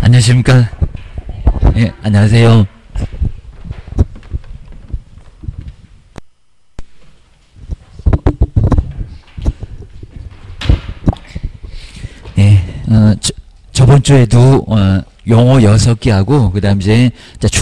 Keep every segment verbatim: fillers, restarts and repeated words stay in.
안녕하십니까? 예, 안녕하세요. 예, 어, 저, 저번 주에도 어, 용어 여섯 개 하고 그다음 이제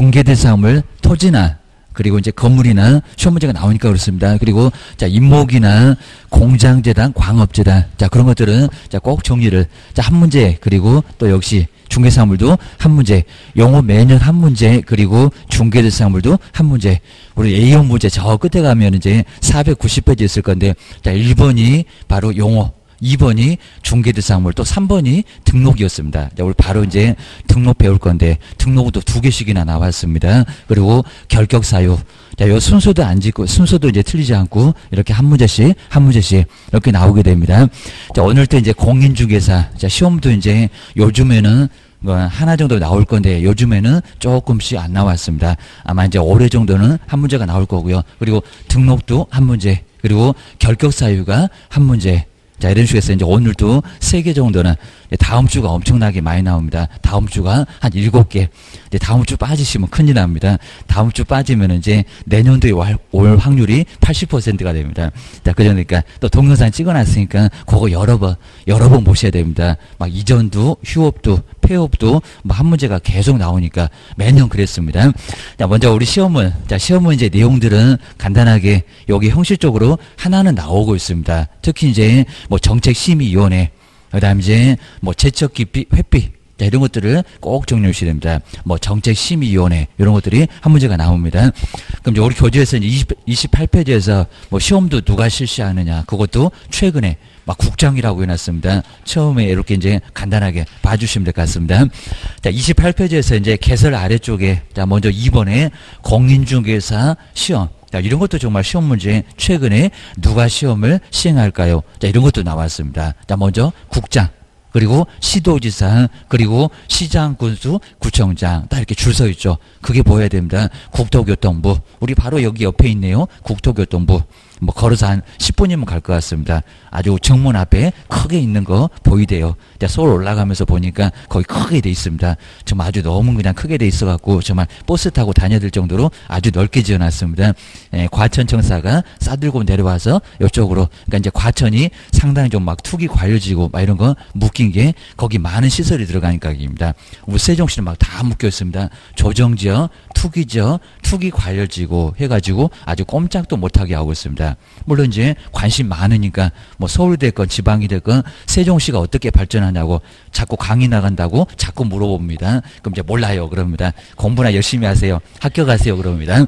중개대상물 토지나 그리고 이제 건물이나 시험 문제가 나오니까 그렇습니다. 그리고 자 임목이나 공장재단, 광업재단 자 그런 것들은 자 꼭 정리를 자 한 문제 그리고 또 역시 중개사물도 한 문제, 용어 매년 한 문제 그리고 중개대상물도 한 문제. 우리 A형 문제 저 끝에 가면 이제 사백구십 페이지 있을 건데 자 일 번이 바로 용어. 이 번이 중개대상물, 또 삼 번이 등록이었습니다. 자, 우리 바로 이제 등록 배울 건데, 등록도 두 개씩이나 나왔습니다. 그리고 결격사유. 자, 요 순서도 안 짓고, 순서도 이제 틀리지 않고, 이렇게 한 문제씩, 한 문제씩, 이렇게 나오게 됩니다. 자, 오늘 때 이제 공인중개사. 자, 시험도 이제 요즘에는 하나 정도 나올 건데 요즘에는 조금씩 안 나왔습니다. 아마 이제 올해 정도는 한 문제가 나올 거고요. 그리고 등록도 한 문제, 그리고 결격사유가 한 문제. 자, 이런 식으로 해서 이제 오늘도 세 개 정도는 다음 주가 엄청나게 많이 나옵니다. 다음 주가 한 일곱 개. 이제 다음 주 빠지시면 큰일 납니다. 다음 주 빠지면 이제 내년도에 올 확률이 팔십 퍼센트가 됩니다. 자, 그러니까 또 동영상 찍어놨으니까 그거 여러 번, 여러 번 보셔야 됩니다. 막 이전도, 휴업도, 폐업도 뭐 한 문제가 계속 나오니까 매년 그랬습니다. 자, 먼저 우리 시험은, 자, 시험은 이제 내용들은 간단하게 여기 형식적으로 하나는 나오고 있습니다. 특히 이제 뭐 정책심의위원회, 그 다음 이제 뭐 제척기피, 회피, 자, 이런 것들을 꼭 정리해 주셔야 됩니다. 뭐 정책심의위원회, 이런 것들이 한 문제가 나옵니다. 그럼 이제 우리 교재에서 이제 이십, 이십팔 페이지에서 뭐 시험도 누가 실시하느냐, 그것도 최근에 막 국장이라고 해놨습니다. 처음에 이렇게 이제 간단하게 봐주시면 될 것 같습니다. 자, 이십팔 페이지에서 이제 개설 아래쪽에, 자, 먼저 이 번에 공인중개사 시험. 자, 이런 것도 정말 시험 문제 최근에 누가 시험을 시행할까요? 자, 이런 것도 나왔습니다. 자, 먼저 국장, 그리고 시도지사, 그리고 시장, 군수, 구청장 딱 이렇게 줄 서 있죠. 그게 보여야 됩니다. 국토교통부, 우리 바로 여기 옆에 있네요. 국토교통부. 뭐 걸어서 한 십 분이면 갈 것 같습니다. 아주 정문 앞에 크게 있는 거 보이대요. 서울 올라가면서 보니까 거기 크게 돼 있습니다. 정말 아주 너무 그냥 크게 돼 있어갖고 정말 버스 타고 다녀들 정도로 아주 넓게 지어놨습니다. 예, 과천청사가 싸들고 내려와서 이쪽으로, 그러니까 이제 과천이 상당히 좀 막 투기 과열지고 막 이런 거 묶인 게 거기 많은 시설이 들어가니까입니다. 우리 세종시는 막 다 묶여 있습니다. 조정지역, 투기지역, 투기 과열지고 해가지고 아주 꼼짝도 못하게 하고 있습니다. 물론 이제 관심 많으니까 뭐 서울이 됐건 지방이 됐건 세종시가 어떻게 발전하냐고 자꾸 강의 나간다고 자꾸 물어봅니다. 그럼 이제 몰라요 그럽니다. 공부나 열심히 하세요. 학교 가세요 그럽니다.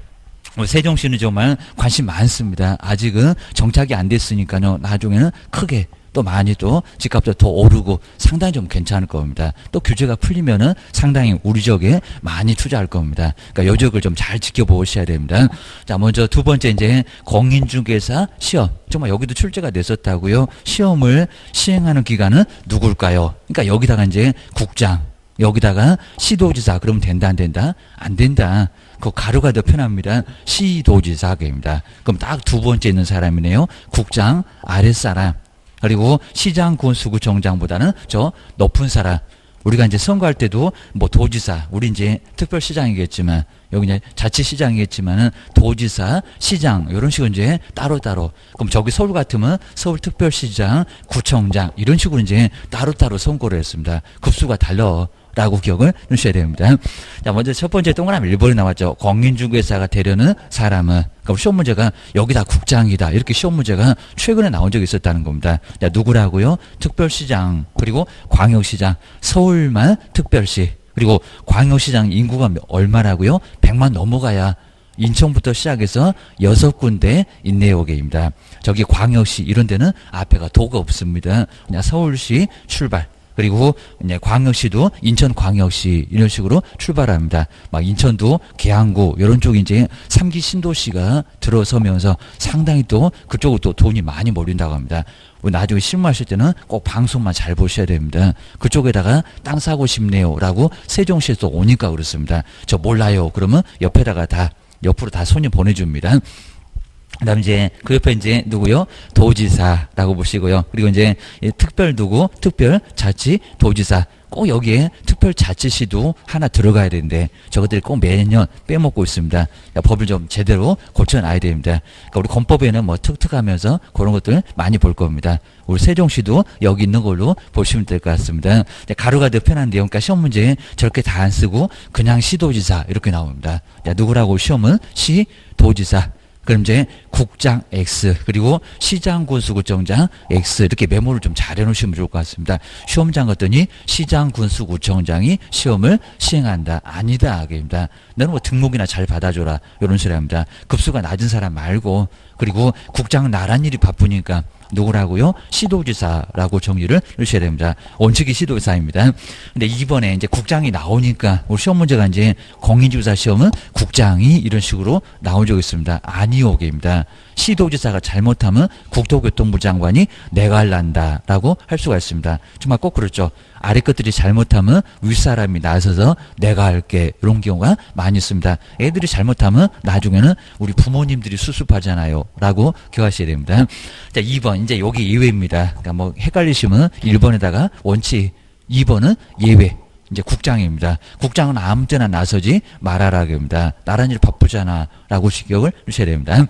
세종시는 정말 관심 많습니다. 아직은 정착이 안 됐으니까요. 나중에는 크게 또 많이 또 집값도 더 오르고 상당히 좀 괜찮을 겁니다. 또 규제가 풀리면은 상당히 우리 지역에 많이 투자할 겁니다. 그러니까 요 지역을 좀 잘 지켜보셔야 됩니다. 자, 먼저 두 번째 이제 공인중개사 시험. 정말 여기도 출제가 됐었다고요. 시험을 시행하는 기관은 누굴까요? 그러니까 여기다가 이제 국장, 여기다가 시도지사. 그러면 된다 안 된다? 안 된다. 그 가루가 더 편합니다. 시도지사입니다. 그럼 딱 두 번째 있는 사람이네요. 국장 아랫사람. 그리고 시장, 군수, 구청장보다는 저 높은 사람. 우리가 이제 선거할 때도 뭐 도지사, 우리 이제 특별시장이겠지만, 여기 이제 자치시장이겠지만은 도지사, 시장, 이런 식으로 이제 따로따로. 그럼 저기 서울 같으면 서울특별시장, 구청장, 이런 식으로 이제 따로따로 선거를 했습니다. 급수가 달라. 라고 기억을 넣으셔야 됩니다. 자, 먼저 첫 번째 동그라미 일 번에 나왔죠. 공인중개사가 되려는 사람은. 그럼 시험 문제가 여기다 국장이다. 이렇게 시험 문제가 최근에 나온 적이 있었다는 겁니다. 자, 누구라고요? 특별시장, 그리고 광역시장, 서울만 특별시, 그리고 광역시장 인구가 얼마라고요? 백만 넘어가야 인천부터 시작해서 여섯 군데 있네요. 게입니다. 저기 광역시 이런 데는 앞에가 도가 없습니다. 그냥 서울시 출발. 그리고 이제 광역시도 인천광역시 이런 식으로 출발합니다. 막 인천도 계양구 이런 쪽이 이제 삼 기 신도시가 들어서면서 상당히 또 그쪽으로 또 돈이 많이 몰린다고 합니다. 나중에 실무하실 때는 꼭 방송만 잘 보셔야 됩니다. 그쪽에다가 땅 사고 싶네요 라고 세종시에서 오니까 그렇습니다. 저 몰라요. 그러면 옆에다가 다 옆으로 다 손님 보내줍니다. 그다음 이제 그 옆에 이제 누구요? 도지사라고 보시고요. 그리고 이제 특별 누구? 특별 자치 도지사. 꼭 여기에 특별자치시도 하나 들어가야 되는데 저것들이 꼭 매년 빼먹고 있습니다. 그러니까 법을 좀 제대로 고쳐놔야 됩니다. 그러니까 우리 건법에는 뭐 툭툭하면서 그런 것들 많이 볼 겁니다. 우리 세종시도 여기 있는 걸로 보시면 될 것 같습니다. 가루가 더 편한데요. 그러니까 시험 문제에 저렇게 다 안 쓰고 그냥 시도지사 이렇게 나옵니다. 자, 누구라고 시험은 시도지사. 그럼 이제 국장 X 그리고 시장군수구청장 X 이렇게 메모를 좀 잘 해놓으시면 좋을 것 같습니다. 시험장 갔더니 시장군수구청장이 시험을 시행한다. 아니다. 아닙니다. 너는 뭐 등록이나 잘 받아줘라. 이런 소리 합니다. 급수가 낮은 사람 말고 그리고 국장 나란 일이 바쁘니까 누구라고요? 시도지사라고 정의를 해주셔야 됩니다. 원칙이 시도지사입니다. 근데 이번에 이제 국장이 나오니까 우리 시험 문제가 이제 공인주사 시험은 국장이 이런 식으로 나온 적이 있습니다. 아니오게입니다. 시도지사가 잘못하면 국토교통부 장관이 내가 할란다라고 할 수가 있습니다. 정말 꼭 그렇죠. 아래 것들이 잘못하면 윗사람이 나서서 내가 할게 이런 경우가 많이 있습니다. 애들이 잘못하면 나중에는 우리 부모님들이 수습하잖아요 라고 기억하셔야 됩니다. 자, 이 번 이제 여기 예외입니다. 그러니까 뭐 헷갈리시면 일 번에다가 원칙, 이 번은 예외. 이제 국장입니다. 국장은 아무 때나 나서지 말아라 합니다. 나란 일 바쁘잖아 라고 기억을 주셔야 됩니다.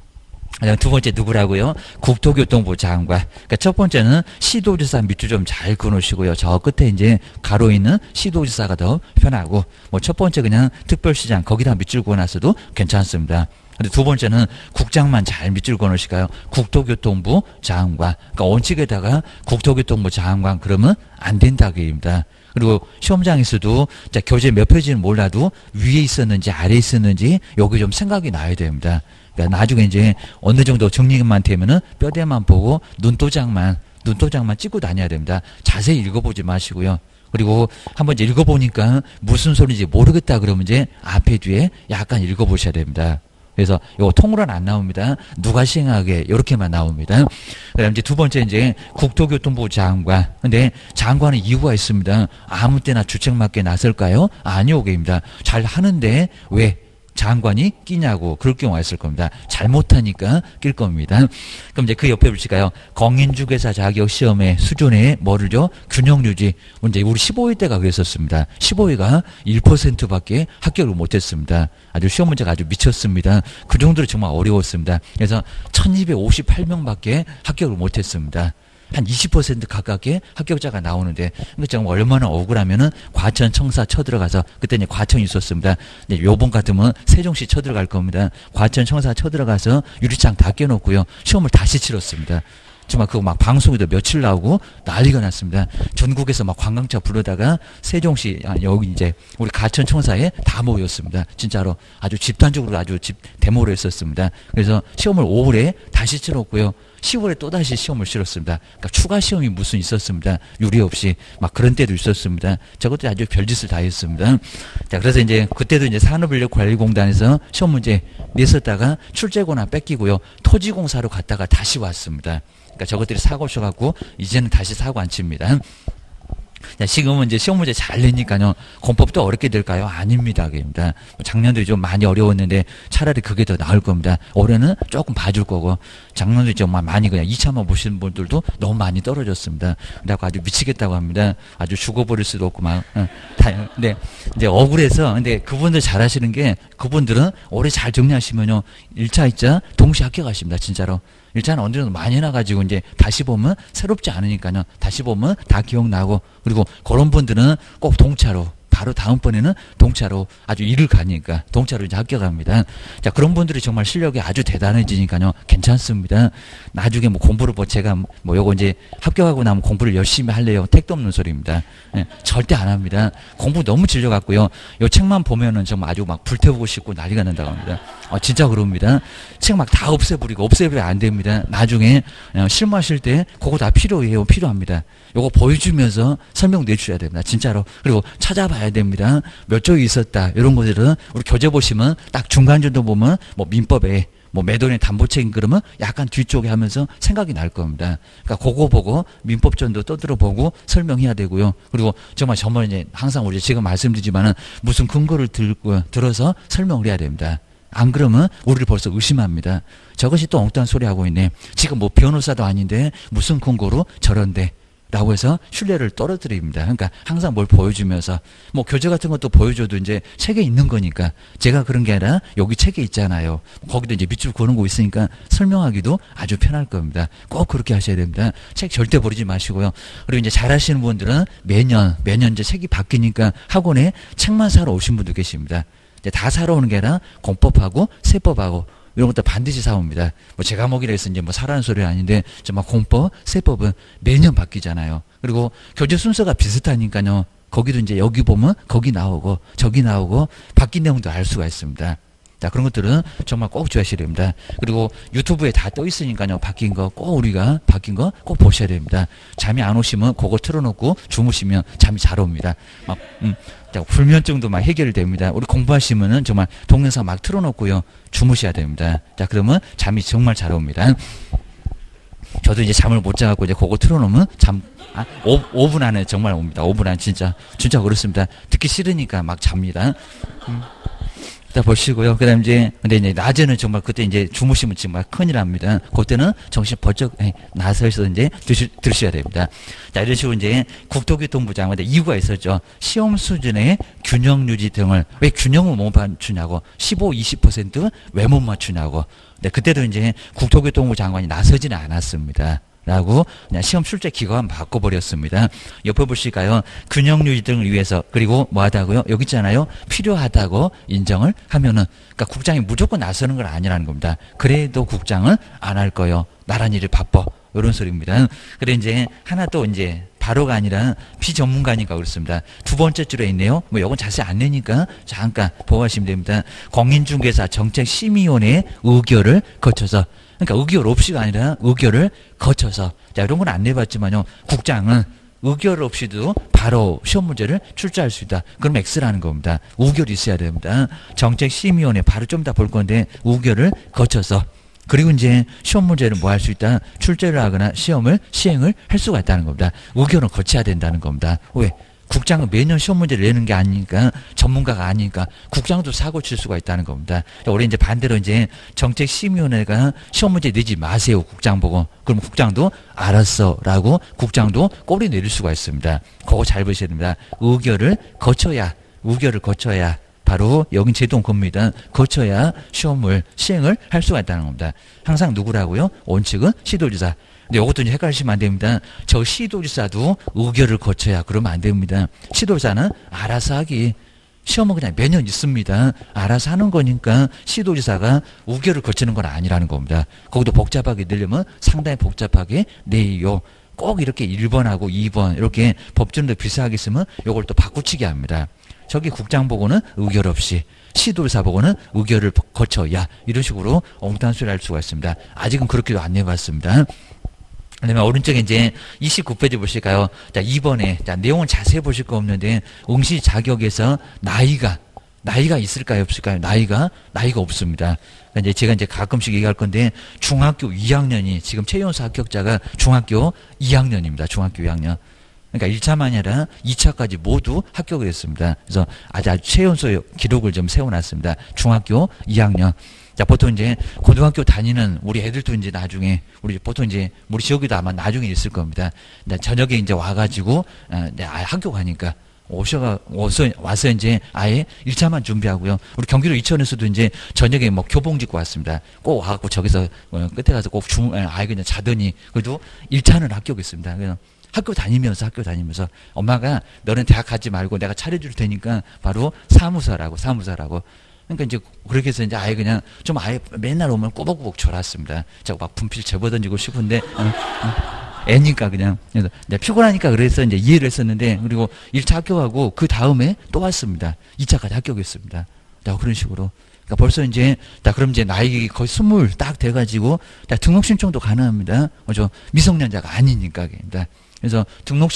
두 번째 누구라고요? 국토교통부 장관. 그러니까 첫 번째는 시도지사 밑줄 좀 잘 그어놓으시고요. 저 끝에 이제 가로 있는 시도지사가 더 편하고, 뭐 첫 번째 그냥 특별시장 거기다 밑줄 그어놨어도 괜찮습니다. 근데 두 번째는 국장만 잘 밑줄 그어놓으실까요? 국토교통부 장관. 그러니까 원칙에다가 국토교통부 장관 그러면 안 된다고 얘기입니다. 그리고 시험장에서도 자, 교재 몇 페이지는 몰라도 위에 있었는지 아래에 있었는지 여기 좀 생각이 나야 됩니다. 그러니까 나중에 이제 어느 정도 정리만 되면은 뼈대만 보고 눈도장만 눈도장만 찍고 다녀야 됩니다. 자세히 읽어보지 마시고요. 그리고 한번 이제 읽어보니까 무슨 소리인지 모르겠다 그러면 이제 앞에 뒤에 약간 읽어보셔야 됩니다. 그래서 이거 통으로는 안 나옵니다. 누가 시행하게 이렇게만 나옵니다. 그다음 이제 두 번째 이제 국토교통부 장관. 근데 장관은 이유가 있습니다. 아무 때나 주책 맞게 나설까요? 아니오게입니다. 잘 하는데 왜? 장관이 끼냐고 그럴 경우가 있을 겁니다. 잘못하니까 낄 겁니다. 그럼 이제 그 옆에 보실까요? 공인중개사 자격 시험의 수준의 뭐를요? 균형 유지. 문제 우리 십오 회 때가 그랬었습니다. 십오 회가 일 퍼센트밖에 합격을 못했습니다. 아주 시험 문제가 아주 미쳤습니다. 그 정도로 정말 어려웠습니다. 그래서 천이백오십팔 명밖에 합격을 못했습니다. 한 이십 퍼센트 가깝게 합격자가 나오는데, 그러니까 정말 얼마나 억울하면은 과천 청사 쳐들어가서, 그때 이제 과천이 있었습니다. 이제 요번 같으면 세종시 쳐들어갈 겁니다. 과천 청사 쳐들어가서 유리창 다 깨놓고요. 시험을 다시 치렀습니다. 정말 그거 막 방송에도 며칠 나오고 난리가 났습니다. 전국에서 막 관광차 부르다가 세종시, 아, 여기 이제 우리 가천 청사에 다 모였습니다. 진짜로 아주 집단적으로 아주 집 데모를 했었습니다. 그래서 시험을 오월에 다시 치렀고요. 시월에 또다시 시험을 치렀습니다. 그러니까 추가 시험이 무슨 있었습니다. 유리 없이 막 그런 때도 있었습니다. 저것도 아주 별짓을 다 했습니다. 자, 그래서 이제 그때도 이제 산업인력관리공단에서 시험 문제 냈었다가 출제권을 뺏기고요. 토지공사로 갔다가 다시 왔습니다. 그러니까 저것들이 사고 쳐갖고 이제는 다시 사고 안 칩니다. 자, 지금은 이제 시험 문제 잘 내니까요. 공법도 어렵게 될까요? 아닙니다. 그입니다. 작년도 좀 많이 어려웠는데 차라리 그게 더 나을 겁니다. 올해는 조금 봐줄 거고, 작년도 정말 많이 그냥 이 차만 보시는 분들도 너무 많이 떨어졌습니다. 그래갖고 아주 미치겠다고 합니다. 아주 죽어버릴 수도 없고 막, 어, 다, 근데 이제 억울해서, 근데 그분들 잘 하시는 게, 그분들은 올해 잘 정리하시면요. 일 차, 이 차 동시에 합격하십니다. 진짜로. 일 차는 어느 정도 많이 해놔가지고 이제 다시 보면 새롭지 않으니까요. 다시 보면 다 기억나고, 그리고 그런 분들은 꼭 동차로, 바로 다음번에는 동차로 아주 일을 가니까 동차로 이제 합격합니다. 자, 그런 분들이 정말 실력이 아주 대단해지니까요. 괜찮습니다. 나중에 뭐 공부를 뭐 제가 뭐 요거 이제 합격하고 나면 공부를 열심히 할래요. 택도 없는 소리입니다. 예, 절대 안 합니다. 공부 너무 질려갖고요. 요 책만 보면은 정말 아주 막 불태우고 싶고 난리가 난다고 합니다. 어, 진짜 그럽니다. 책 막 다 없애버리고, 없애버리면 안 됩니다. 나중에 어, 실무하실 때 그거 다 필요해요. 필요합니다. 요거 보여주면서 설명 내주셔야 됩니다. 진짜로. 그리고 찾아봐야 됩니다. 몇 쪽이 있었다. 이런 것들은 우리 교재 보시면 딱 중간 정도 보면 뭐 민법에 뭐 매도인의 담보책임 그러면 약간 뒤쪽에 하면서 생각이 날 겁니다. 그러니까 그거 보고 민법전도 떠들어 보고 설명해야 되고요. 그리고 정말 정말 이제 항상 우리 지금 말씀드리지만은 무슨 근거를 들고 들어서 설명을 해야 됩니다. 안 그러면 우리를 벌써 의심합니다. 저것이 또 엉뚱한 소리 하고 있네. 지금 뭐 변호사도 아닌데 무슨 근거로 저런데 라고 해서 신뢰를 떨어뜨립니다. 그러니까 항상 뭘 보여주면서 뭐 교재 같은 것도 보여줘도 이제 책에 있는 거니까 제가 그런 게 아니라 여기 책에 있잖아요. 거기도 이제 밑줄 그는 거 있으니까 설명하기도 아주 편할 겁니다. 꼭 그렇게 하셔야 됩니다. 책 절대 버리지 마시고요. 그리고 이제 잘하시는 분들은 매년 매년 이제 책이 바뀌니까 학원에 책만 사러 오신 분도 계십니다. 이제 다 사러 오는 게 아니라 공법하고 세법하고 이런 것도 반드시 사옵니다. 뭐 제가 먹이라 해서 이제 뭐 사라는 소리 아닌데 정말 공법, 세법은 매년 바뀌잖아요. 그리고 교재 순서가 비슷하니까요. 거기도 이제 여기 보면 거기 나오고 저기 나오고 바뀐 내용도 알 수가 있습니다. 자, 그런 것들은 정말 꼭 주의하셔야 됩니다. 그리고 유튜브에 다 떠 있으니까요. 바뀐 거 꼭 우리가 바뀐 거 꼭 보셔야 됩니다. 잠이 안 오시면 그거 틀어놓고 주무시면 잠이 잘 옵니다. 막, 음, 자, 불면증도 막 해결됩니다. 우리 공부하시면은 정말 동영상 막 틀어놓고요. 주무셔야 됩니다. 자, 그러면 잠이 정말 잘 옵니다. 저도 이제 잠을 못 자갖고 이제 그거 틀어놓으면 잠, 아, 오 분 안에 정말 옵니다. 오 분 안에 진짜, 진짜 그렇습니다. 듣기 싫으니까 막 잡니다. 음. 자, 보시고요. 그 다음 이제, 근데 이제 낮에는 정말 그때 이제 주무시면 정말 큰일 납니다. 그때는 정신 번쩍 나서서 이제 드시, 들으셔야 됩니다. 자, 이런 식으로 이제 국토교통부 장관한테 이유가 있었죠. 시험 수준의 균형 유지 등을, 왜 균형을 못 맞추냐고. 십오, 이십 퍼센트 왜 못 맞추냐고. 근데 그때도 이제 국토교통부 장관이 나서지는 않았습니다. 라고 그냥 시험 출제 기간 바꿔버렸습니다. 옆에 보실까요? 균형 유지 등을 위해서 그리고 뭐하다고요? 여기 있잖아요. 필요하다고 인정을 하면은 그러니까 국장이 무조건 나서는 건 아니라는 겁니다. 그래도 국장은 안 할 거요. 나란 일이 바빠. 이런 소리입니다. 그래 이제 하나 또 이제 바로가 아니라 비전문가니까 그렇습니다. 두 번째 줄에 있네요. 뭐 이건 자세히 안 내니까 잠깐 보고하시면 됩니다. 공인중개사 정책심의위원회의 의결을 거쳐서 그러니까 의결 없이가 아니라 의결을 거쳐서 자 이런 건 안 내봤지만요. 국장은 의결 없이도 바로 시험 문제를 출제할 수 있다. 그럼 X라는 겁니다. 의결이 있어야 됩니다. 정책심의위원회 바로 좀 더 볼 건데 의결을 거쳐서 그리고 이제 시험 문제를 뭐 할 수 있다. 출제를 하거나 시험을 시행을 할 수가 있다는 겁니다. 의결은 거쳐야 된다는 겁니다. 왜? 국장은 매년 시험 문제를 내는 게 아니니까 전문가가 아니니까 국장도 사고 칠 수가 있다는 겁니다. 올해 이제 반대로 이제 정책심의위원회가 시험 문제 내지 마세요. 국장 보고. 그럼 국장도 알았어라고 국장도 꼬리 내릴 수가 있습니다. 그거 잘 보셔야 됩니다. 의결을 거쳐야 의결을 거쳐야 바로 여긴 제동 겁니다. 거쳐야 시험을 시행을 할 수가 있다는 겁니다. 항상 누구라고요? 원칙은 시도지사. 근데 이것도 이제 헷갈리시면 안 됩니다. 저 시도지사도 의결을 거쳐야 그러면 안 됩니다. 시도지사는 알아서 하기. 시험은 그냥 매년 있습니다. 알아서 하는 거니까 시도지사가 의결을 거치는 건 아니라는 겁니다. 거기도 복잡하게 내려면 상당히 복잡하게 내요. 꼭 이렇게 일 번하고 이 번 이렇게 법전도 비슷하게 있으면 이걸 또 바꾸치게 합니다. 저기 국장 보고는 의결 없이 시도지사 보고는 의결을 거쳐야 이런 식으로 엉뚱한 소리를 할 수가 있습니다. 아직은 그렇게도 안 내봤습니다. 그다음에 오른쪽에 이제 이십구 페이지 보실까요? 자, 이 번에 자, 내용은 자세히 보실 거 없는데 응시 자격에서 나이가 나이가 있을까요, 없을까요? 나이가 나이가 없습니다. 그러니까 이제 제가 이제 가끔씩 얘기할 건데 중학교 이 학년이 지금 최연소 합격자가 중학교 이 학년입니다. 중학교 이 학년. 그러니까 일 차만이 아니라 이 차까지 모두 합격을 했습니다. 그래서 아주, 아주 최연소 기록을 좀 세워놨습니다. 중학교 이 학년. 자, 보통 이제 고등학교 다니는 우리 애들도 이제 나중에 우리 보통 이제 우리 지역에도 아마 나중에 있을 겁니다. 저녁에 이제 와가지고 어, 학교 가니까 오셔가 와서 와서 이제 아예 일 차만 준비하고요. 우리 경기도 이천에서도 이제 저녁에 뭐 교복 입고 왔습니다. 꼭 와갖고 저기서 어, 끝에 가서 꼭 중 아예 그냥 자더니 그래도 일 차는 합격했습니다. 그냥 학교 다니면서 학교 다니면서 엄마가 너는 대학 가지 말고 내가 차려줄 테니까 바로 사무소라고 사무소라고. 그러니까 이제 그렇게 해서 이제 아예 그냥 좀 아예 맨날 오면 꼬박꼬박 졸았습니다. 자꾸 막 분필 접어던지고 싶은데 어, 어, 애니까 그냥 그래서 이제 피곤하니까 그래서 이제 이해를 했었는데 그리고 일 차 합격하고 그 다음에 또 왔습니다. 이 차까지 합격했습니다. 자, 그런 식으로. 그러니까 벌써 이제 자 그럼 이제 나이 거의 스물 딱 돼가지고 자, 등록 신청도 가능합니다. 저 미성년자가 아니니까. 그러니까. 그래서 등록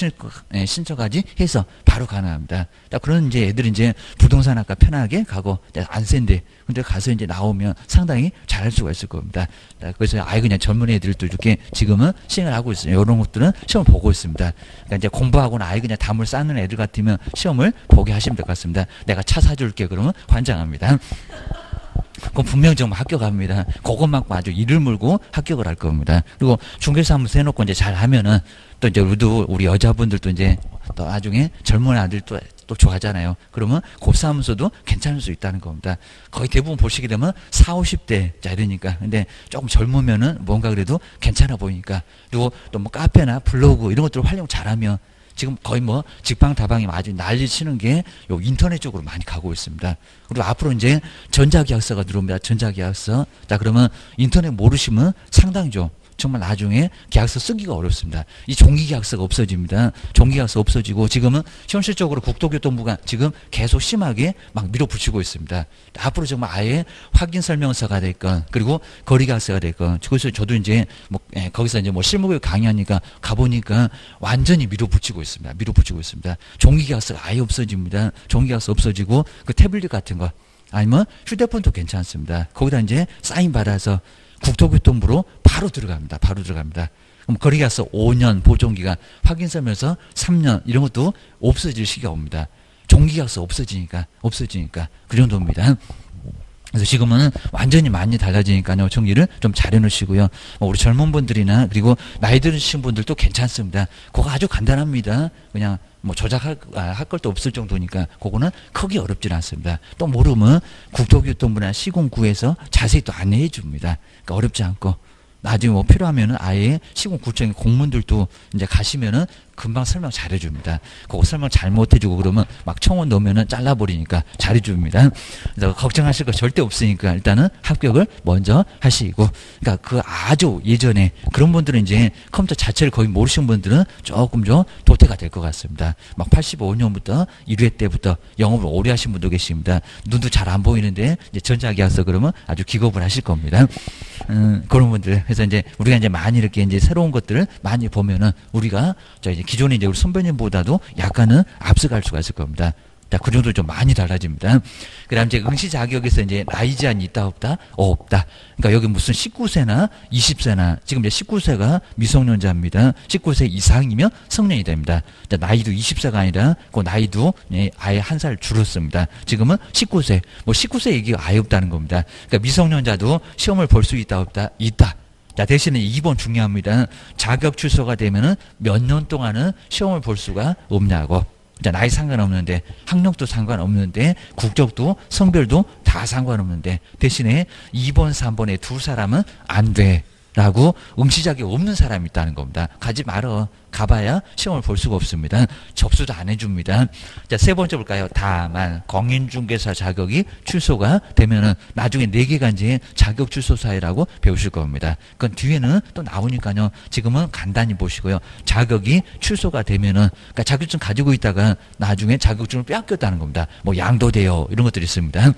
신청까지 해서 바로 가능합니다. 그런 이제 애들이 이제 부동산 학과 편하게 가고 안 센데 근데 가서 이제 나오면 상당히 잘할 수가 있을 겁니다. 그래서 아예 그냥 전문 애들도 이렇게 지금은 시행을 하고 있어요. 이런 것들은 시험을 보고 있습니다. 그러니까 이제 공부하고는 아예 그냥 담을 쌓는 애들 같으면 시험을 보게 하시면 될 것 같습니다. 내가 차 사줄게 그러면 환장합니다. 그럼 분명히 정말 합격합니다. 그것만큼 아주 이를 물고 합격을 할 겁니다. 그리고 중개사무소 해놓고 이제 잘 하면은 또 이제 우리도 우리 여자분들도 이제 또 나중에 젊은 아들 또, 또 좋아하잖아요. 그러면 곱사무소도 괜찮을 수 있다는 겁니다. 거의 대부분 보시게 되면 사오십 대 자 이러니까. 근데 조금 젊으면은 뭔가 그래도 괜찮아 보이니까. 그리고 또 뭐 카페나 블로그 이런 것들을 활용 잘하면 지금 거의 뭐 직방다방이 아주 난리 치는 게 요 인터넷 쪽으로 많이 가고 있습니다. 그리고 앞으로 이제 전자계약서가 들어옵니다. 전자계약서. 자, 그러면 인터넷 모르시면 상당히 좀 정말 나중에 계약서 쓰기가 어렵습니다. 이 종이계약서가 없어집니다. 종이계약서 없어지고 지금은 현실적으로 국토교통부가 지금 계속 심하게 막 밀어붙이고 있습니다. 앞으로 정말 아예 확인설명서가 됐건 그리고 거리계약서가 됐건 그래서 저도 이제 뭐 예, 거기서 이제 뭐 실무교육 강의하니까 가보니까 완전히 밀어붙이고 있습니다. 밀어붙이고 있습니다. 종이계약서가 아예 없어집니다. 종이계약서 없어지고 그 태블릿 같은 거 아니면 휴대폰도 괜찮습니다. 거기다 이제 사인 받아서 국토교통부로 바로 들어갑니다. 바로 들어갑니다. 그럼 거리계약서 오 년 보존기간, 확인서면서 삼 년 이런 것도 없어질 시기가 옵니다. 종기계약서 없어지니까 없어지니까 그 정도입니다. 그래서 지금은 완전히 많이 달라지니까요. 정리를 좀 잘 해놓으시고요. 우리 젊은 분들이나 그리고 나이 드신 분들도 괜찮습니다. 그거 아주 간단합니다. 그냥 뭐 조작할 할 것도 없을 정도니까 그거는 크게 어렵지는 않습니다. 또 모르면 국토교통부나 시공구에서 자세히 또 안내해 줍니다. 그러니까 어렵지 않고 나중에 뭐 필요하면은 아예 시공구청의 공무원들도 이제 가시면은 금방 설명 잘 해줍니다. 그거 설명 잘못 해주고 그러면 막 청원 넣으면은 잘라버리니까 잘 해줍니다. 그래서 걱정하실 거 절대 없으니까 일단은 합격을 먼저 하시고, 그러니까 그 아주 예전에 그런 분들은 이제 컴퓨터 자체를 거의 모르시는 분들은 조금 좀 도태가 될 것 같습니다. 막 팔십오 년부터 일 회 때부터 영업을 오래 하신 분도 계십니다. 눈도 잘 안 보이는데 이제 전자계약서 그러면 아주 기겁을 하실 겁니다. 음, 그런 분들. 그래서 이제 우리가 이제 많이 이렇게 이제 새로운 것들을 많이 보면은 우리가 저 이제 기존에 이제 우리 선배님보다도 약간은 앞서갈 수가 있을 겁니다. 자, 그 정도 좀 많이 달라집니다. 그 다음 이제 응시 자격에서 이제 나이 제한이 있다, 없다? 어, 없다. 그러니까 여기 무슨 십구 세나 이십 세나, 지금 이제 십구 세가 미성년자입니다. 십구 세 이상이면 성년이 됩니다. 자, 나이도 이십 세가 아니라 그 나이도 예, 아예 한 살 줄었습니다. 지금은 십구 세. 뭐 십구 세 얘기가 아예 없다는 겁니다. 그러니까 미성년자도 시험을 볼 수 있다, 없다? 있다. 자, 대신에 이 번 중요합니다. 자격 취소가 되면은 몇 년 동안은 시험을 볼 수가 없냐고. 자, 나이 상관없는데, 학력도 상관없는데, 국적도, 성별도 다 상관없는데, 대신에 이 번, 삼 번에 두 사람은 안 돼. 라고 응시 자격이 없는 사람이 있다는 겁니다. 가지 말어. 가봐야 시험을 볼 수가 없습니다. 접수도 안 해줍니다. 자, 세 번째 볼까요? 다만 공인중개사 자격이 취소가 되면은 나중에 네 개가 이제 자격 취소 사유라고 배우실 겁니다. 그건 뒤에는 또 나오니까요. 지금은 간단히 보시고요. 자격이 취소가 되면은, 그러니까 자격증 가지고 있다가 나중에 자격증을 빼앗겼다는 겁니다. 뭐 양도돼요. 이런 것들이 있습니다.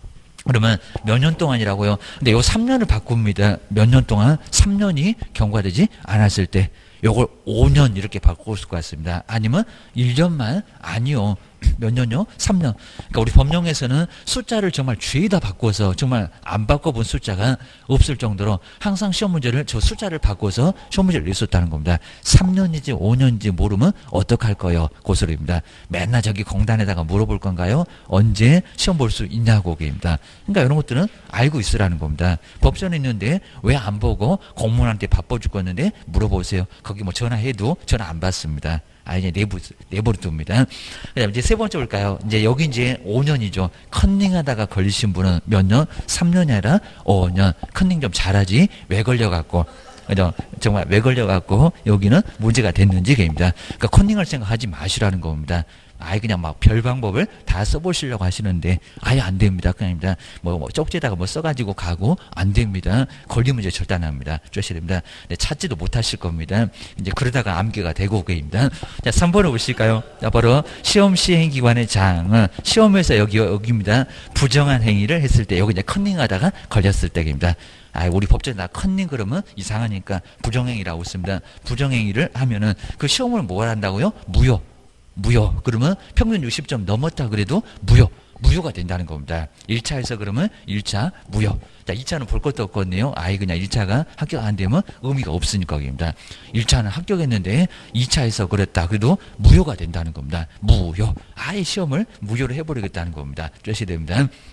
그러면 몇 년 동안이라고요? 근데 요 삼 년을 바꿉니다. 몇 년 동안? 삼 년이 경과되지 않았을 때 요걸 오 년 이렇게 바꿀 수가 있습니다. 아니면 일 년만? 아니요. 몇 년요? 삼 년. 그러니까 우리 법령에서는 숫자를 정말 죄다 바꿔서 정말 안 바꿔본 숫자가 없을 정도로 항상 시험 문제를 저 숫자를 바꿔서 시험 문제를 냈었다는 겁니다. 삼 년인지 오 년인지 모르면 어떡할 거예요? 고소리입니다. 맨날 저기 공단에다가 물어볼 건가요? 언제 시험 볼 수 있냐고 얘기입니다. 그러니까 이런 것들은 알고 있으라는 겁니다. 법전에 있는데 왜 안 보고 공무원한테 바빠 죽겠는데 물어보세요. 거기 뭐 전화해도 전화 안 받습니다. 아, 이제 내부, 내버려 둡니다. 그 다음에 이제 세 번째 볼까요? 이제 여기 이제 오 년이죠. 컨닝 하다가 걸리신 분은 몇 년? 삼 년이 아니라 오 년. 컨닝 좀 잘하지? 왜 걸려갖고. 그죠? 정말 왜 걸려갖고 여기는 문제가 됐는지 그입니다. 그러니까 컨닝할 생각하지 마시라는 겁니다. 아예 그냥 막 별 방법을 다 써보시려고 하시는데 아예 안 됩니다. 그냥입니다. 뭐, 뭐 쪽지에다가 뭐 써가지고 가고 안 됩니다. 걸리면 이제 절단합니다. 조셔야 됩니다. 네, 찾지도 못하실 겁니다. 이제 그러다가 암기가 되고 그입니다. 자, 삼 번을 보실까요? 자, 바로 시험 시행 기관의 장은 시험에서 여기 여기입니다. 부정한 행위를 했을 때 여기 이제 컨닝하다가 걸렸을 때입니다. 아, 우리 법전에 나 컨닝 그러면 이상하니까 부정행위라고 씁니다. 부정행위를 하면은 그 시험을 뭘 한다고요? 무효. 무효. 그러면 평균 육십 점 넘었다 그래도 무효. 무효가 된다는 겁니다. 일 차에서 그러면 일 차 무효. 자, 이 차는 볼 것도 없거든요. 아예 그냥 일 차가 합격 안 되면 의미가 없으니까 겁니다. 일 차는 합격했는데 이 차에서 그랬다. 그래도 무효가 된다는 겁니다. 무효. 아예 시험을 무효로 해버리겠다는 겁니다. 조셔야 됩니다.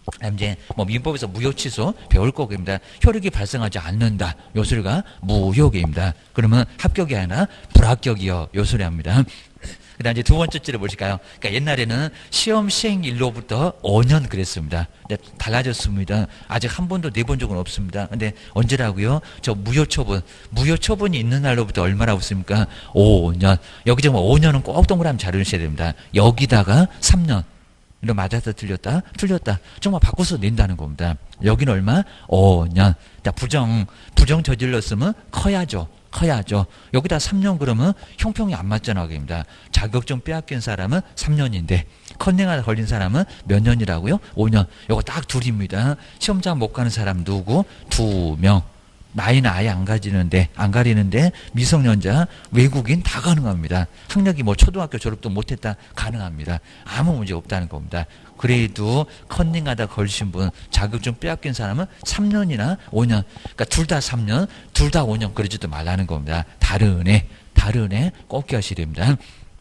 그다음 이제 뭐 민법에서 무효 취소 배울 거입니다. 효력이 발생하지 않는다. 요 소리가 무효계입니다. 그러면 합격이 아니라 불합격이요. 요 소리 합니다. 그다음 이제 두 번째 줄을 보실까요? 그러니까 옛날에는 시험 시행일로부터 오 년 그랬습니다. 근데 달라졌습니다. 아직 한 번도 내본 적은 없습니다. 근데 언제라고요? 저 무효 처분, 무효 처분이 있는 날로부터 얼마라고 씁니까? 오 년. 여기 정말 오 년은 꼭 동그라미 잘 넣으셔야 됩니다. 여기다가 삼 년. 이거 맞아서 틀렸다? 틀렸다. 정말 바꿔서 낸다는 겁니다. 여기는 얼마? 오 년. 자, 부정, 부정 저질렀으면 커야죠. 커야죠. 여기다 삼 년 그러면 형평이 안 맞잖아. 그입니다. 자격증 빼앗긴 사람은 삼 년인데, 컨닝하다 걸린 사람은 몇 년이라고요? 오 년. 요거 딱 둘입니다. 시험장 못 가는 사람 누구? 두 명. 나이는 아예 안 가지는데, 안 가리는데, 미성년자, 외국인 다 가능합니다. 학력이 뭐 초등학교 졸업도 못했다, 가능합니다. 아무 문제 없다는 겁니다. 그래도 컨닝하다 걸리신 분, 자격증 빼앗긴 사람은 삼 년이나 오 년. 그러니까 둘 다 삼 년, 둘 다 오 년 그러지도 말라는 겁니다. 다른 애, 다른 애 꼭 기하셔야 됩니다.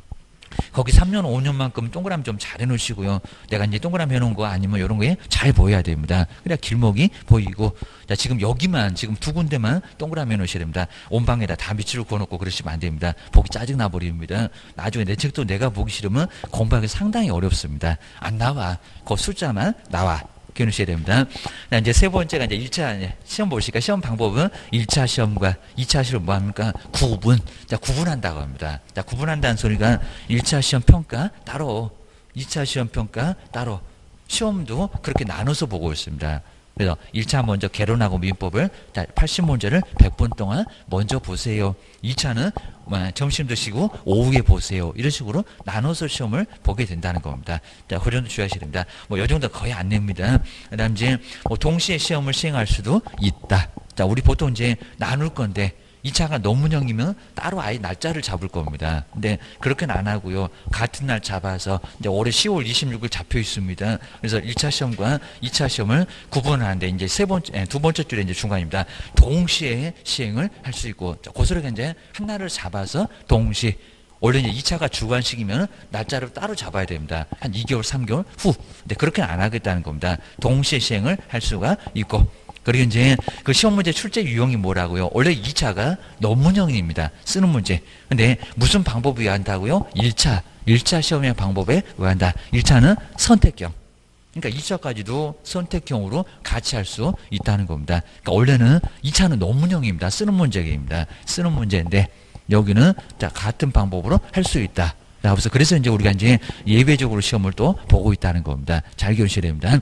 거기 삼 년, 오 년만큼 동그라미 좀 잘 해놓으시고요. 내가 이제 동그라미 해놓은 거 아니면 이런 거에 잘 보여야 됩니다. 그래야 길목이 보이고. 자, 지금 여기만, 지금 두 군데만 동그라미 해놓으셔야 됩니다. 온 방에다 다 밑으로 그어놓고 그러시면 안 됩니다. 보기 짜증나 버립니다. 나중에 내 책도 내가 보기 싫으면 공부하기 상당히 어렵습니다. 안 나와. 그 숫자만 나와. 기억하셔야 됩니다. 이제 세 번째가 이제 일 차 시험 보시니까 시험 방법은 일 차 시험과 이 차 시험 뭐 합니까? 구분. 자, 구분한다고 합니다. 자, 구분한다는 소리가 일 차 시험 평가 따로, 이 차 시험 평가 따로, 시험도 그렇게 나눠서 보고 있습니다. 그래서 일 차 먼저 개론하고 민법을 팔십 문제를 백 분 동안 먼저 보세요. 이 차는 점심 드시고 오후에 보세요. 이런 식으로 나눠서 시험을 보게 된다는 겁니다. 자, 그 정도 주의하셔야 됩니다. 뭐, 요 정도 거의 안 냅니다. 그 다음 이제 뭐 동시에 시험을 시행할 수도 있다. 자, 우리 보통 이제 나눌 건데, 이 차가 논문형이면 따로 아예 날짜를 잡을 겁니다. 근데 그렇게는 안 하고요. 같은 날 잡아서 이제 올해 시월 이십육일 잡혀 있습니다. 그래서 일 차 시험과 이 차 시험을 구분하는데 이제 세 번째, 두 번째 줄에 이제 중간입니다. 동시에 시행을 할 수 있고, 고스란히 이제 한 날을 잡아서 동시. 원래 이제 이 차가 주관식이면 날짜를 따로 잡아야 됩니다. 한 이 개월, 삼 개월 후. 근데 그렇게는 안 하겠다는 겁니다. 동시에 시행을 할 수가 있고. 그리고 이제 그 시험 문제 출제 유형이 뭐라고요? 원래 이 차가 논문형입니다. 쓰는 문제. 근데 무슨 방법에 의한다고요? 일 차. 일 차 시험의 방법에 의한다. 일 차는 선택형. 그러니까 이 차까지도 선택형으로 같이 할 수 있다는 겁니다. 그러니까 원래는 이 차는 논문형입니다. 쓰는 문제입니다. 쓰는 문제인데 여기는 자, 같은 방법으로 할 수 있다. 그래서 그래서 이제 우리가 이제 예외적으로 시험을 또 보고 있다는 겁니다. 잘 기억하셔야 됩니다.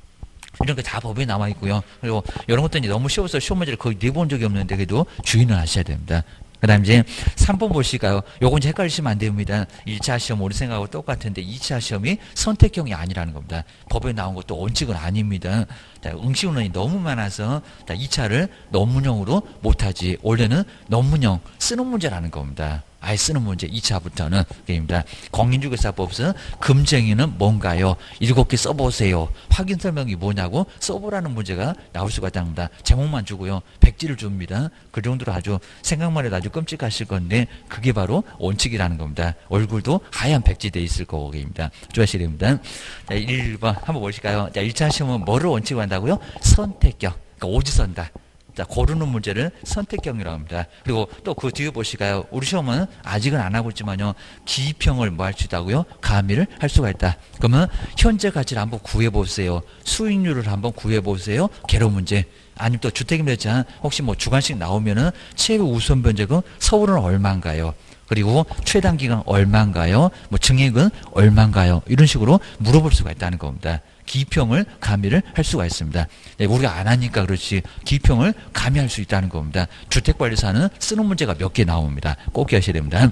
이런 게 다 법에 나와 있고요. 그리고 이런 것도 이제 너무 쉬워서 시험 문제를 거의 내본 적이 없는데 그래도 주의는 하셔야 됩니다. 그 다음 이제 삼 번 보실까요? 요건 이제 헷갈리시면 안 됩니다. 일 차 시험 우리 생각하고 똑같은데 이 차 시험이 선택형이 아니라는 겁니다. 법에 나온 것도 원칙은 아닙니다. 자, 응시운원이 너무 많아서 자, 이 차를 논문형으로 못하지. 원래는 논문형 쓰는 문제라는 겁니다. 아예 쓰는 문제 이 차부터는 게임입니다. 공인중개사법에서 금쟁이는 뭔가요? 일곱 개 써보세요. 확인 설명이 뭐냐고 써보라는 문제가 나올 수가 있답니다. 제목만 주고요. 백지를 줍니다. 그 정도로 아주 생각만 해도 아주 끔찍하실 건데 그게 바로 원칙이라는 겁니다. 얼굴도 하얀 백지 돼 있을 거입니다. 조하셔야 됩니다. 자, 일 번 한번 보실까요? 자, 일 차 시험은 뭐를 원칙으로 한다고요? 선택형. 그러니까 오지선다. 자, 고르는 문제를 선택형이라고 합니다. 그리고 또 그 뒤에 보실까요? 우리 시험은 아직은 안 하고 있지만요. 기평을 뭐 할 수 있다고요? 가미를 할 수가 있다. 그러면 현재 가치를 한번 구해보세요. 수익률을 한번 구해보세요. 개로 문제. 아니면 또 주택임대차 혹시 뭐 주관식 나오면은 최우선 변제금 서울은 얼마인가요? 그리고 최단 기간 얼마인가요? 뭐 증액은 얼마인가요? 이런 식으로 물어볼 수가 있다는 겁니다. 기평을 가미를 할 수가 있습니다. 네, 우리가 안 하니까 그렇지 기평을 가미할 수 있다는 겁니다. 주택관리사는 쓰는 문제가 몇 개 나옵니다. 꼭 기억하셔야 됩니다.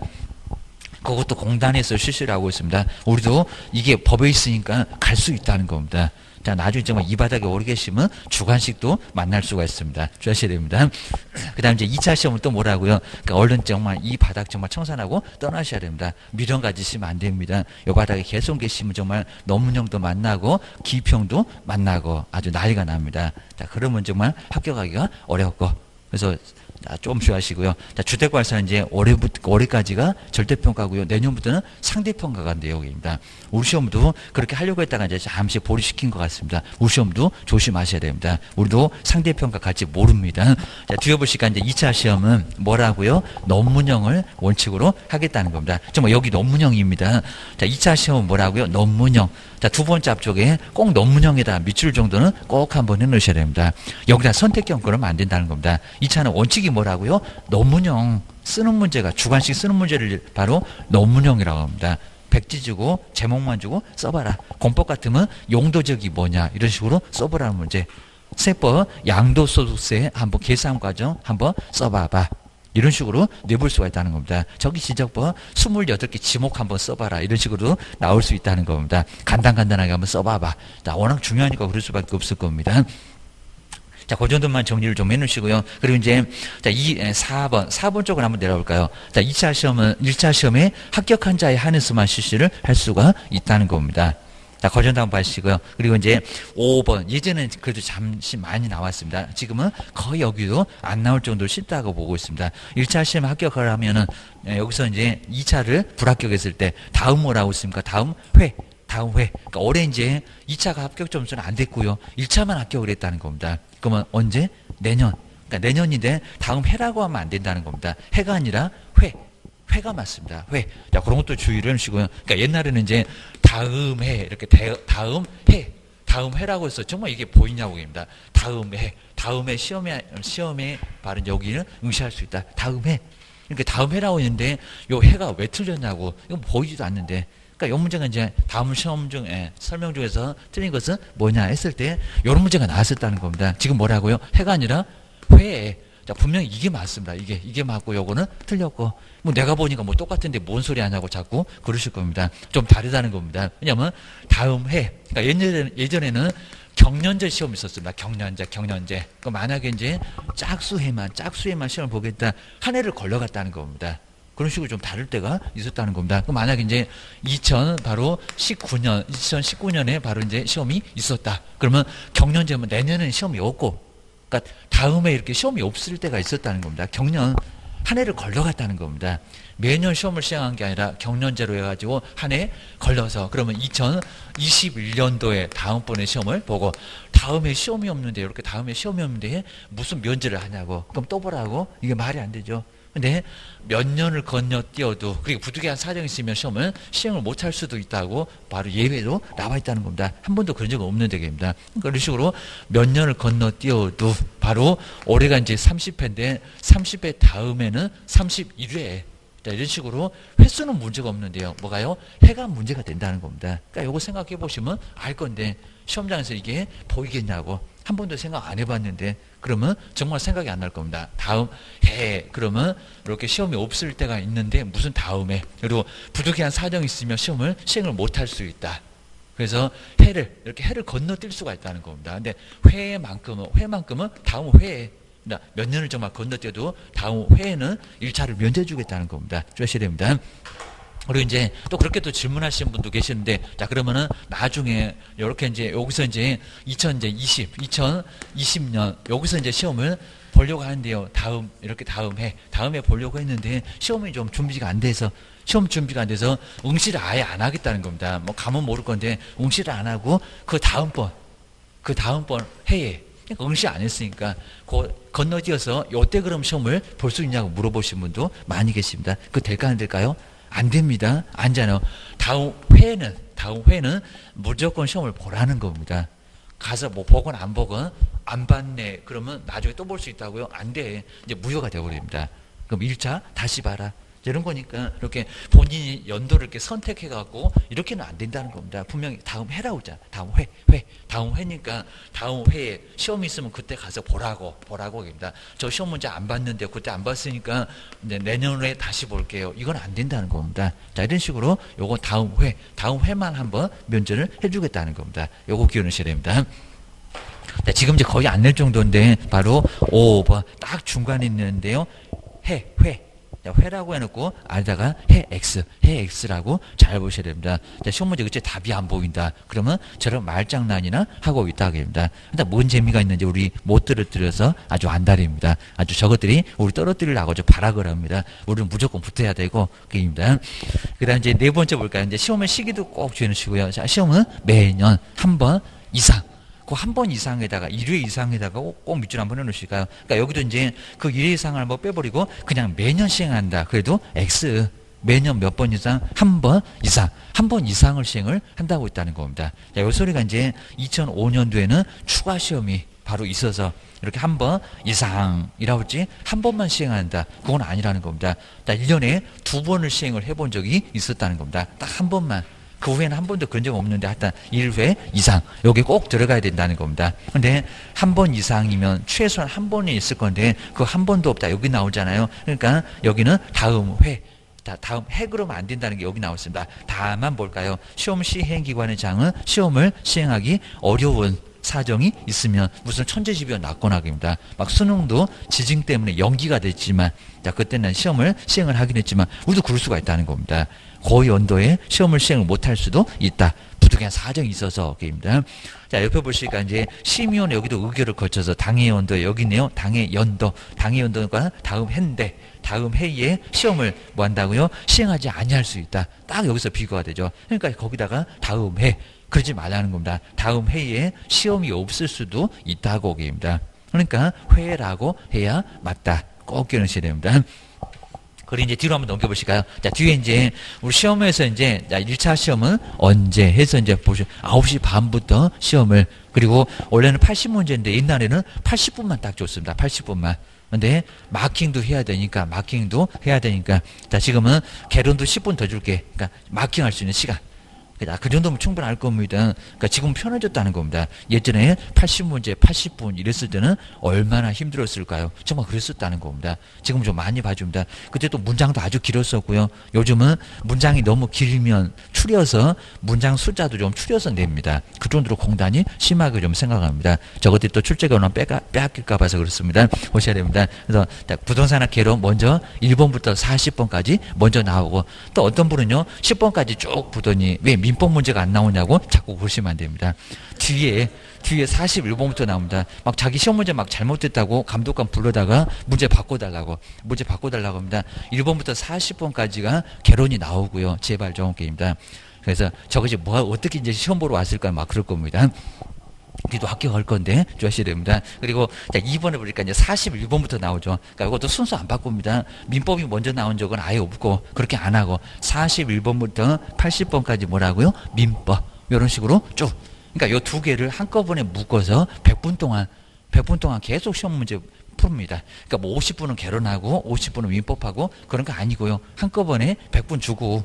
그것도 공단에서 실시를 하고 있습니다. 우리도 이게 법에 있으니까 갈 수 있다는 겁니다. 자, 나중에 정말 이 바닥에 오래 계시면 주관식도 만날 수가 있습니다. 주의하셔야 됩니다. 그 다음 이제 이 차 시험은 또 뭐라고요? 그러니까 얼른 정말 이 바닥 정말 청산하고 떠나셔야 됩니다. 미련 가지시면 안 됩니다. 이 바닥에 계속 계시면 정말 논문형도 만나고 기평도 만나고 아주 난리가 납니다. 자, 그러면 정말 합격하기가 어렵고 그래서 자, 조금 주의하시고요. 자, 주택발사는 이제 올해부터, 올해까지가 절대평가고요. 내년부터는 상대평가가 내용입니다. 우리 시험도 그렇게 하려고 했다가 이제 잠시 보류시킨 것 같습니다. 우리 시험도 조심하셔야 됩니다. 우리도 상대평가 갈지 모릅니다. 자, 뒤에 보시니까 이제 이 차 시험은 뭐라고요? 논문형을 원칙으로 하겠다는 겁니다. 정말 여기 논문형입니다. 자, 이 차 시험은 뭐라고요? 논문형. 자, 두 번째 앞쪽에 꼭 논문형에다 밑줄 정도는 꼭 한번 해놓으셔야 됩니다. 여기다 선택형 그러면 안 된다는 겁니다. 이 차는 원칙이 뭐라고요? 논문형 쓰는 문제가 주관식 쓰는 문제를 바로 논문형이라고 합니다. 백지 주고 제목만 주고 써봐라. 공법 같으면 용도적이 뭐냐 이런 식으로 써보라는 문제. 세법 양도소득세 한번 계산 과정 한번 써봐봐. 이런 식으로 내볼 수가 있다는 겁니다. 저기 지적법 스물여덟 개 지목 한번 써봐라. 이런 식으로 나올 수 있다는 겁니다. 간단간단하게 한번 써봐봐. 자, 워낙 중요하니까 그럴 수밖에 없을 겁니다. 자, 그 정도만 정리를 좀 해놓으시고요. 그리고 이제, 자, 이, 사 번, 사 번 쪽으로 한번 내려볼까요? 자, 이 차 시험은, 일 차 시험에 합격한 자에 한해서만 실시를 할 수가 있다는 겁니다. 자, 거전도 한번 봐주시고요. 그리고 이제 오 번. 예전엔 그래도 잠시 많이 나왔습니다. 지금은 거의 여기도 안 나올 정도로 쉽다고 보고 있습니다. 일 차 시험 합격을 하면은, 여기서 이제 이 차를 불합격했을 때, 다음 뭐라고 있습니까? 다음 회. 다음 회. 그러니까 올해 이제 이 차가 합격 점수는 안 됐고요. 일 차만 합격을 했다는 겁니다. 그러면 언제? 내년. 그러니까 내년인데 다음 해라고 하면 안 된다는 겁니다. 해가 아니라 회. 회가 맞습니다. 회. 자, 그런 것도 주의를 해주시고요. 그러니까 옛날에는 이제 다음 해, 이렇게 대, 다음 해, 다음 해라고 해서 정말 이게 보이냐고 입니다. 다음 해, 다음 해 시험에, 시험에 바른 여기는 응시할 수 있다. 다음 해. 이렇게 다음 해라고 했는데 요 해가 왜 틀렸냐고. 이건 보이지도 않는데. 그러니까 이 문제가 이제 다음 시험 중에 설명 중에서 틀린 것은 뭐냐 했을 때 이런 문제가 나왔었다는 겁니다. 지금 뭐라고요? 해가 아니라 회. 자, 분명히 이게 맞습니다. 이게, 이게 맞고 요거는 틀렸고. 뭐 내가 보니까 뭐 똑같은데 뭔 소리 하냐고 자꾸 그러실 겁니다. 좀 다르다는 겁니다. 왜냐면 다음 해. 그러니까 예전에는, 예전에는 경년제 시험이 있었습니다. 경년제, 경년제. 그 만약에 이제 짝수해만, 짝수해만 시험을 보겠다. 한 해를 걸러갔다는 겁니다. 그런 식으로 좀 다를 때가 있었다는 겁니다. 그럼 만약에 이제 이천 바로 십구 년, 이천십구 년에 바로 이제 시험이 있었다. 그러면 경년제면 내년에는 시험이 없고, 그러니까 다음에 이렇게 시험이 없을 때가 있었다는 겁니다. 경년 한 해를 걸러갔다는 겁니다. 매년 시험을 시행한 게 아니라 경년제로 해가지고 한 해 걸러서 그러면 이천이십일 년도에 다음번에 시험을 보고 다음에 시험이 없는데 이렇게 다음에 시험이 없는데 무슨 면제를 하냐고. 그럼 또 보라고? 이게 말이 안 되죠. 근데 몇 년을 건너뛰어도 그리고 부득이한 사정이 있으면 시험을 시행을 못할 수도 있다고 바로 예외로 나와 있다는 겁니다. 한 번도 그런 적은 없는 대개입니다. 그러니까 이런 식으로 몇 년을 건너뛰어도 바로 올해가 이제 삼십 회인데 삼십 회 다음에는 삼십일 회 이런 식으로 횟수는 문제가 없는데요. 뭐가요? 해가 문제가 된다는 겁니다. 그러니까 이거 생각해 보시면 알 건데 시험장에서 이게 보이겠냐고. 한 번도 생각 안 해봤는데 그러면 정말 생각이 안 날 겁니다. 다음 해 그러면 이렇게 시험이 없을 때가 있는데 무슨 다음에 그리고 부득이한 사정이 있으면 시험을 시행을 못할 수 있다. 그래서 해를 이렇게 해를 건너뛸 수가 있다는 겁니다. 근데 회만큼은 회만큼은 다음 회에 몇 년을 정말 건너뛰어도 다음 회에는 일 차를 면제해 주겠다는 겁니다. 주셔야 됩니다. 그리고 이제 또 그렇게 또 질문하시는 분도 계시는데, 자, 그러면은 나중에 이렇게 이제 여기서 이제 이천이십, 이천이십 년 여기서 이제 시험을 보려고 하는데요. 다음, 이렇게 다음 해, 다음 해 보려고 했는데 시험이 좀 준비가 안 돼서 시험 준비가 안 돼서 응시를 아예 안 하겠다는 겁니다. 뭐 가면 모를 건데 응시를 안 하고 그 다음번, 그 다음번 해에 응시 안 했으니까 그 건너뛰어서 요때 그럼 시험을 볼 수 있냐고 물어보신 분도 많이 계십니다. 그거 될까 안 될까요? 안 됩니다. 안 되잖아요. 다음 회는, 다음 회는 무조건 시험을 보라는 겁니다. 가서 뭐 보건 안 보건 안 봤네. 그러면 나중에 또 볼 수 있다고요? 안 돼. 이제 무효가 되어버립니다. 그럼 일 차 다시 봐라. 이런 거니까 이렇게 본인이 연도를 이렇게 선택해갖고 이렇게는 안 된다는 겁니다. 분명히 다음 해라고 했잖아. 다음 회, 회. 다음 회니까 다음 회에 시험이 있으면 그때 가서 보라고, 보라고 합니다. 저 시험 문제 안 봤는데 그때 안 봤으니까 이제 내년에 다시 볼게요. 이건 안 된다는 겁니다. 자, 이런 식으로 요거 다음 회, 다음 회만 한번 면제를 해주겠다는 겁니다. 요거 기억하셔야 됩니다. 자, 지금 이제 거의 안 낼 정도인데 바로 오 번 딱 중간에 있는데요. 해, 회. 자, 회라고 해놓고 아래다가 해 x, 해 x라고 잘 보셔야 됩니다. 자, 시험 문제 그치 답이 안 보인다. 그러면 저런 말장난이나 하고 있다 그럽니다. 근데 뭔 재미가 있는지 우리 못 떨어뜨려서 아주 안달입니다. 아주 저것들이 우리 떨어뜨리려고 아주 발악을 합니다. 우리는 무조건 붙어야 되고 그입니다. 그다음 이제 네 번째 볼까요? 이제 시험의 시기도 꼭 주의하시고요. 자, 시험은 매년 한 번 이상. 그 한 번 이상에다가 일 회 이상에다가 꼭, 꼭 밑줄 한번 해놓으실까요? 그러니까 여기도 이제 그 일 회 이상을 한번 빼버리고 그냥 매년 시행한다. 그래도 X 매년 몇 번 이상 한 번 이상 한 번 이상을 시행을 한다고 있다는 겁니다. 자, 이 소리가 이제 이천오 년도에는 추가 시험이 바로 있어서 이렇게 한 번 이상이라고 했지 한 번만 시행한다. 그건 아니라는 겁니다. 자, 일 년에 두 번을 시행을 해본 적이 있었다는 겁니다. 딱 한 번만. 그 후에는 한 번도 그런 적 없는데 하여튼 일 회 이상 여기 꼭 들어가야 된다는 겁니다. 근데 한 번 이상이면 최소한 한 번이 있을 건데 그 한 번도 없다. 여기 나오잖아요. 그러니까 여기는 다음 회 다, 다음 해 그러면 안 된다는 게 여기 나와 있습니다. 다만 볼까요? 시험 시행기관의 장은 시험을 시행하기 어려운 사정이 있으면 무슨 천재지변 났거나 그럽니다. 막 수능도 지진 때문에 연기가 됐지만 자 그때는 시험을 시행을 하긴 했지만 우리도 그럴 수가 있다는 겁니다. 고의 연도에 시험을 시행을 못할 수도 있다. 부득이한 사정이 있어서 그입니다. 자 옆에 보시니까 이제 심의원 여기도 의결을 거쳐서 당해 연도 여기 있네요. 당해 연도 당해 연도가 다음 해인데 다음 해에 시험을 뭐 한다고요? 시행하지 아니할 수 있다. 딱 여기서 비교가 되죠. 그러니까 거기다가 다음 해 그러지 말라는 겁니다. 다음 해에 시험이 없을 수도 있다고 얘기입니다. 그러니까 회라고 해야 맞다. 꼭 기억하셔야 됩니다. 그리고 이제 뒤로 한번 넘겨보실까요? 자, 뒤에 이제 우리 시험에서 이제 일 차 시험은 언제 해서 이제 보시 아홉 시 반부터 시험을 그리고 원래는 팔십 문제인데 옛날에는 팔십 분만 딱 줬습니다. 팔십 분만. 근데 마킹도 해야 되니까 마킹도 해야 되니까 자, 지금은 개론도 십 분 더 줄게. 그러니까 마킹할 수 있는 시간. 그 정도면 충분할 겁니다. 그러니까 지금 편해졌다는 겁니다. 예전에 팔십 문제, 팔십 분 이랬을 때는 얼마나 힘들었을까요? 정말 그랬었다는 겁니다. 지금 좀 많이 봐줍니다. 그때 또 문장도 아주 길었었고요. 요즘은 문장이 너무 길면 추려서 문장 숫자도 좀 추려서 냅니다. 그 정도로 공단이 심하게 좀 생각합니다. 저것들이 또 출제권을 빼가, 빼앗길까 봐서 그렇습니다. 보셔야 됩니다. 그래서 부동산학 개론 먼저 일 번부터 사십 번까지 먼저 나오고 또 어떤 분은요 십 번까지 쭉 보더니 왜 민법 문제가 안 나오냐고 자꾸 보시면 안 됩니다. 뒤에 뒤에 사십일 번부터 나옵니다. 막 자기 시험 문제 막 잘못됐다고 감독관 불러다가 문제 바꿔달라고 문제 바꿔달라고 합니다. 일 번부터 사십 번까지가 개론이 나오고요. 제발 정원 게임입니다. 그래서 저것이 뭐 어떻게 이제 시험 보러 왔을까 막 그럴 겁니다. 우리도 합격할 건데 조하셔야 됩니다. 그리고 자, 이 번에 보니까 이제 사십일 번부터 나오죠. 그러니까 이것도 순서 안 바꿉니다. 민법이 먼저 나온 적은 아예 없고 그렇게 안 하고 사십일 번부터 팔십 번까지 뭐라고요? 민법 이런 식으로 쭉. 그러니까 이 두 개를 한꺼번에 묶어서 백 분 동안 백 분 동안 계속 시험 문제 풉니다. 그러니까 뭐 오십 분은 개론하고 오십 분은 민법하고 그런 거 아니고요. 한꺼번에 백 분 주고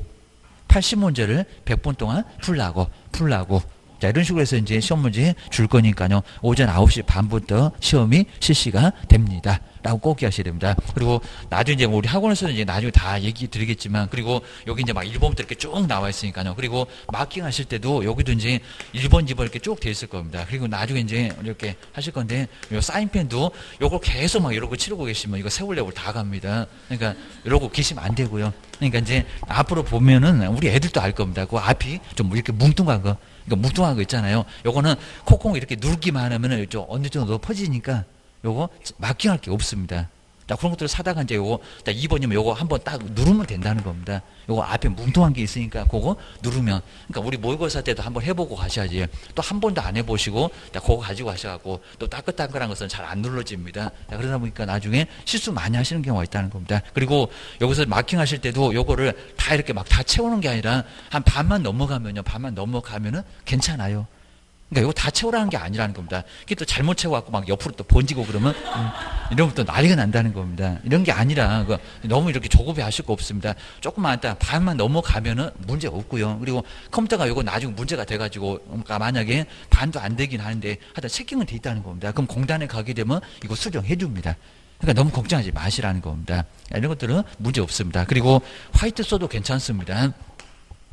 팔십 문제를 백 분 동안 풀라고 풀라고 자, 이런 식으로 해서 이제 시험 문제 줄 거니까요. 오전 아홉 시 반부터 시험이 실시가 됩니다. 라고 꼭 기억하셔야 됩니다. 그리고 나중에 이제 우리 학원에서는 이제 나중에 다 얘기 드리겠지만 그리고 여기 이제 막 일 번부터 이렇게 쭉 나와 있으니까요. 그리고 마킹 하실 때도 여기도 이제 일 번, 이 번 이렇게 쭉 돼 있을 겁니다. 그리고 나중에 이제 이렇게 하실 건데 요 사인펜도 요걸 계속 막 이러고 치르고 계시면 이거 세월레월 다 갑니다. 그러니까 이러고 계시면 안 되고요. 그러니까 이제 앞으로 보면은 우리 애들도 알 겁니다. 그 앞이 좀 이렇게 뭉뚱한 거 그러니까 뭉뚱한 거 있잖아요. 요거는 콩콩 이렇게 누르기만 하면은 좀 어느 정도 퍼지니까 요거 마킹할 게 없습니다. 자, 그런 것들을 사다가 이제 요거 이 번이면 요거 한번 딱 누르면 된다는 겁니다. 요거 앞에 뭉뚱한 게 있으니까 그거 누르면 그러니까 우리 모의고사 때도 한번 해보고 가셔야지. 또 한 번도 안 해보시고 자, 그거 가지고 가셔갖고 또 따끈따끈한 것은 잘 안 눌러집니다. 자, 그러다 보니까 나중에 실수 많이 하시는 경우가 있다는 겁니다. 그리고 여기서 마킹하실 때도 요거를 다 이렇게 막 다 채우는 게 아니라 한 반만 넘어가면요. 반만 넘어가면은 괜찮아요. 그러니까 이거 다 채우라는 게 아니라는 겁니다. 이게 또 잘못 채워갖고 막 옆으로 또 번지고 그러면 음, 이러면 또 난리가 난다는 겁니다. 이런 게 아니라 그 너무 이렇게 조급해 하실 거 없습니다. 조금만 일단 반만 넘어가면은 문제 없고요. 그리고 컴퓨터가 이거 나중에 문제가 돼가지고 그러니까 만약에 반도 안 되긴 하는데 하여튼 체킹은 돼 있다는 겁니다. 그럼 공단에 가게 되면 이거 수정해 줍니다. 그러니까 너무 걱정하지 마시라는 겁니다. 이런 것들은 문제 없습니다. 그리고 화이트 써도 괜찮습니다.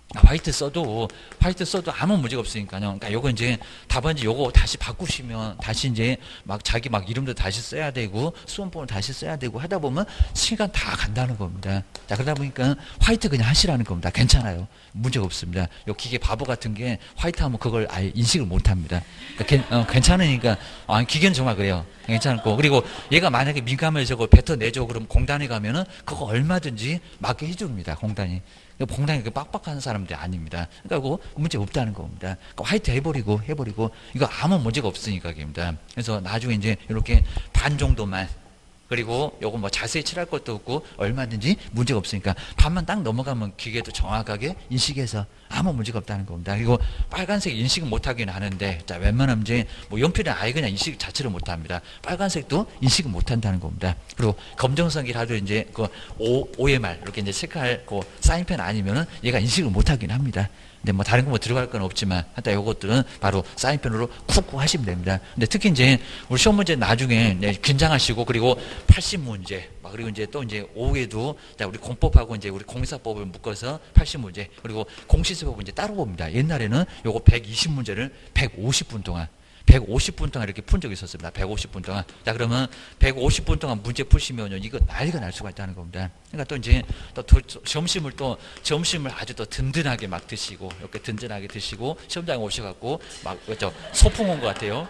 화이트 써도 화이트 써도 아무 문제가 없으니까요. 그러니까 요거 이제 답안지 요거 다시 바꾸시면 다시 이제 막 자기 막 이름도 다시 써야 되고 수험번호 다시 써야 되고 하다 보면 시간 다 간다는 겁니다. 자, 그러다 보니까 화이트 그냥 하시라는 겁니다. 괜찮아요. 문제가 없습니다. 요 기계 바보 같은 게 화이트 하면 그걸 아예 인식을 못 합니다. 그러니까 괜, 어, 괜찮으니까 아, 기계는 정말 그래요. 괜찮고 그리고 얘가 만약에 민감을 저거 뱉어내죠. 그럼 공단에 가면은 그거 얼마든지 맞게 해줍니다. 공단이. 공단이 그 빡빡한 사람들이 아닙니다. 그러니까 그거 문제 없다는 겁니다. 그러니까 화이트 해버리고 해버리고 이거 아무 문제가 없으니까 입니다. 그래서 나중에 이제 이렇게 반 정도만 그리고 요거 뭐 자세히 칠할 것도 없고 얼마든지 문제가 없으니까 반만 딱 넘어가면 기계도 정확하게 인식해서 아무 문제가 없다는 겁니다. 그리고 빨간색 인식 못하긴 하는데 자 웬만하면 이제 뭐 연필은 아예 그냥 인식 자체를 못합니다. 빨간색도 인식을 못한다는 겁니다. 그리고 검정색이라도 이제 그 O, 오엠알 이렇게 이제 체크할 그 사인펜 아니면은 얘가 인식을 못하긴 합니다. 근데 뭐 다른 거 뭐 들어갈 건 없지만 하여튼 요것들은 바로 사인펜으로 쿡쿡 하시면 됩니다. 근데 특히 이제 우리 시험 문제 나중에 네, 긴장하시고 그리고 팔십 문제 막 그리고 이제 또 이제 오후에도 우리 공법하고 이제 우리 공사법을 묶어서 팔십 문제 그리고 공시세법은 이제 따로 봅니다. 옛날에는 요거 백이십 문제를 백오십 분 동안 백오십 분 동안 이렇게 푼 적이 있었습니다. 백오십 분 동안. 자, 그러면 백오십 분 동안 문제 푸시면요, 이거 난리가 날 수가 있다는 겁니다. 그러니까 또 이제 또 점심을 또, 점심을 아주 또 든든하게 막 드시고, 이렇게 든든하게 드시고, 시험장에 오셔갖고, 막, 저, 소풍 온 것 같아요.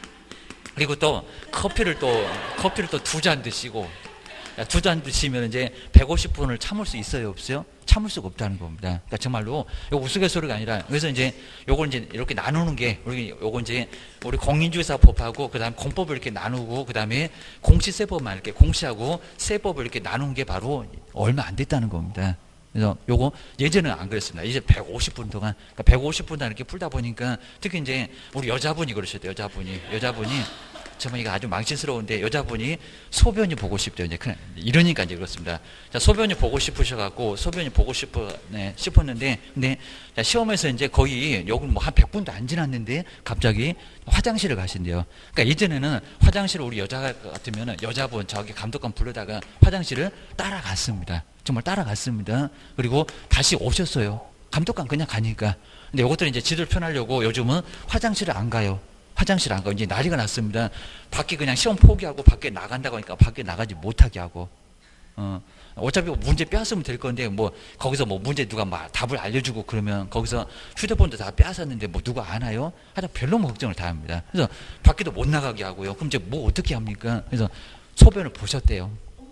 그리고 또 커피를 또, 커피를 또 두 잔 드시고, 두 잔 드시면 이제 백오십 분을 참을 수 있어요, 없어요? 참을 수가 없다는 겁니다. 그러니까 정말로 요 우스갯소리가 아니라 그래서 이제 요걸 이제 이렇게 나누는 게 우리 요거 이제 우리 공인중개사법하고 그다음 공법을 이렇게 나누고 그다음에 공시세법만 이렇게 공시하고 세법을 이렇게 나누는 게 바로 얼마 안 됐다는 겁니다. 그래서 요거 예전에는 안 그랬습니다. 이제 백오십 분 동안 그러니까 백오십 분 동안 이렇게 풀다 보니까 특히 이제 우리 여자분이 그러셨대요. 여자분이 여자분이 정말 이거 아주 망신스러운데 여자분이 소변이 보고 싶대요. 이제 그냥 이러니까 이제 그렇습니다. 자, 소변이 보고 싶으셔갖고 소변이 보고 싶어, 네, 싶었는데 근데 자, 시험에서 이제 거의 여기 뭐 한 백 분도 안 지났는데 갑자기 화장실을 가신대요. 그러니까 예전에는 화장실을 우리 여자 같으면은 여자분 저기 감독관 부르다가 화장실을 따라갔습니다. 정말 따라갔습니다. 그리고 다시 오셨어요. 감독관 그냥 가니까. 근데 이것들은 이제 지도를 편하려고 요즘은 화장실을 안 가요. 화장실 안 가고 이제 난리가 났습니다. 밖에 그냥 시험 포기하고 밖에 나간다고 하니까 밖에 나가지 못하게 하고 어, 어차피 문제 빼앗으면 될 건데 뭐 거기서 뭐 문제 누가 막 답을 알려주고 그러면 거기서 휴대폰도 다 빼앗았는데 뭐 누가 아나요? 하여튼 별로 걱정을 다 합니다. 그래서 밖에도 못 나가게 하고요. 그럼 이제 뭐 어떻게 합니까? 그래서 소변을 보셨대요.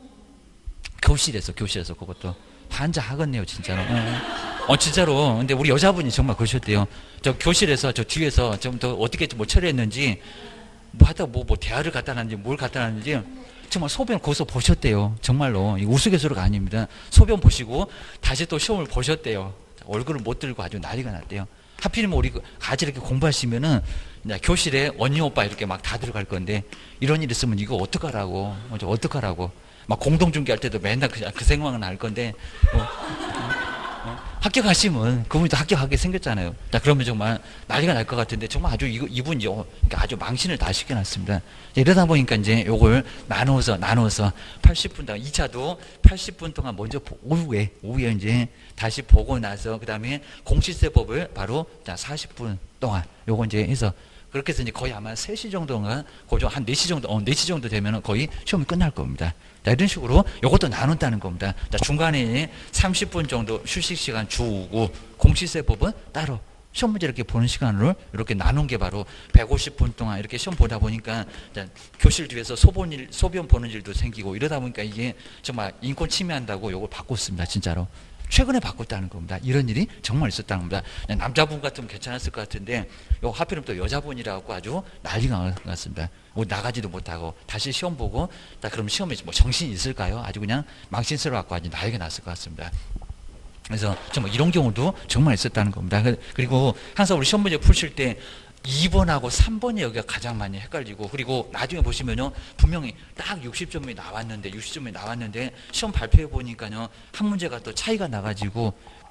교실에서 교실에서 그것도 환장하겠네요 진짜로. 어 진짜로. 근데 우리 여자분이 정말 그러셨대요. 저 교실에서 저 뒤에서 좀 더 어떻게 뭐 처리했는지 뭐 하다 뭐, 뭐 대화를 갖다 놨는지 뭘 갖다 놨는지 정말 소변 거기서 보셨대요. 정말로 우스갯소리가 아닙니다. 소변 보시고 다시 또 시험을 보셨대요. 얼굴을 못 들고 아주 난리가 났대요. 하필이면 우리 같이 이렇게 공부하시면은 교실에 언니 오빠 이렇게 막 다 들어갈 건데 이런 일 있으면 이거 어떡하라고 어떡하라고 막 공동중개할 때도 맨날 그, 그 생각은 할 건데 어, 어, 합격하시면 그분도 합격하게 생겼잖아요. 자, 그러면 정말 난리가 날 것 같은데 정말 아주 이거, 이분이 그러니까 아주 망신을 다 시켜놨습니다. 이러다 보니까 이제 요걸 나누어서 나누어서 팔십 분 동안 이 차도 팔십 분 동안 먼저 오후에 오후에 이제 다시 보고 나서 그 다음에 공시세법을 바로 자 사십 분 동안 요거 이제 해서 그렇게 해서 이제 거의 아마 세 시 정도가 고정 한 네 시 정도 어 네 시 정도 되면은 거의 시험이 끝날 겁니다. 자, 이런 식으로 요것도 나눈다는 겁니다. 자, 중간에 삼십 분 정도 휴식 시간 주고 공시세법은 따로 시험 문제 이렇게 보는 시간으로 이렇게 나눈 게 바로 백오십 분 동안 이렇게 시험 보다 보니까 자, 교실 뒤에서 소변 일, 소변 보는 일도 생기고 이러다 보니까 이게 정말 인권 침해한다고 요걸 바꿨습니다. 진짜로. 최근에 바꿨다는 겁니다. 이런 일이 정말 있었다는 겁니다. 남자분 같으면 괜찮았을 것 같은데 요 하필이면 또 여자분이라고 아주 난리가 났습니다. 뭐 나가지도 못하고 다시 시험 보고 자 그럼 시험에 뭐 정신이 있을까요? 아주 그냥 망신스러워갖고 아주 난리가 났을 것 같습니다. 그래서 정말 이런 경우도 정말 있었다는 겁니다. 그리고 항상 우리 시험 문제 풀실 때 이 번하고 삼 번이 여기가 가장 많이 헷갈리고 그리고 나중에 보시면요 분명히 딱 육십 점이 나왔는데 육십 점이 나왔는데 시험 발표해 보니까요 한 문제가 또 차이가 나가지고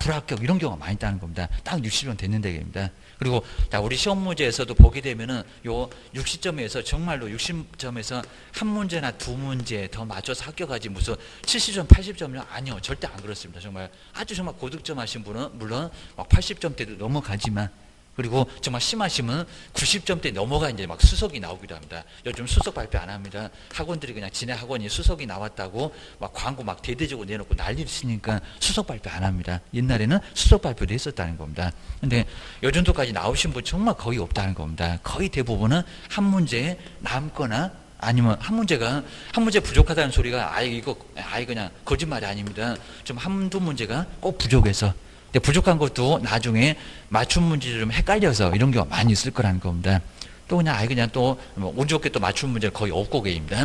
불합격 이런 경우가 많이 있다는 겁니다. 딱 육십 점 됐는데 입니다. 그리고 자, 우리 시험 문제에서도 보게 되면은 요 육십 점에서 정말로 육십 점에서 한 문제나 두 문제 더 맞춰서 합격하지 무슨 칠십 점, 팔십 점이요? 아니요. 절대 안 그렇습니다. 정말 아주 정말 고득점 하신 분은 물론 막 팔십 점대도 넘어가지만 그리고 정말 심하시면 구십 점대 넘어가 이제 막 수석이 나오기도 합니다. 요즘 수석 발표 안 합니다. 학원들이 그냥 지네 학원이 수석이 나왔다고 막 광고 막 대대적으로 내놓고 난리를 치니까 수석 발표 안 합니다. 옛날에는 수석 발표도 했었다는 겁니다. 근데 요 정도까지 나오신 분 정말 거의 없다는 겁니다. 거의 대부분은 한 문제 남거나 아니면 한 문제가 한 문제 부족하다는 소리가 아예 이거 아예 그냥 거짓말이 아닙니다. 좀 한두 문제가 꼭 부족해서 근데 부족한 것도 나중에 맞춤 문제를 좀 헷갈려서 이런 경우가 많이 있을 거라는 겁니다. 또 그냥 아예 그냥 또 운 좋게 또 맞춤 문제를 거의 없고 계십니다.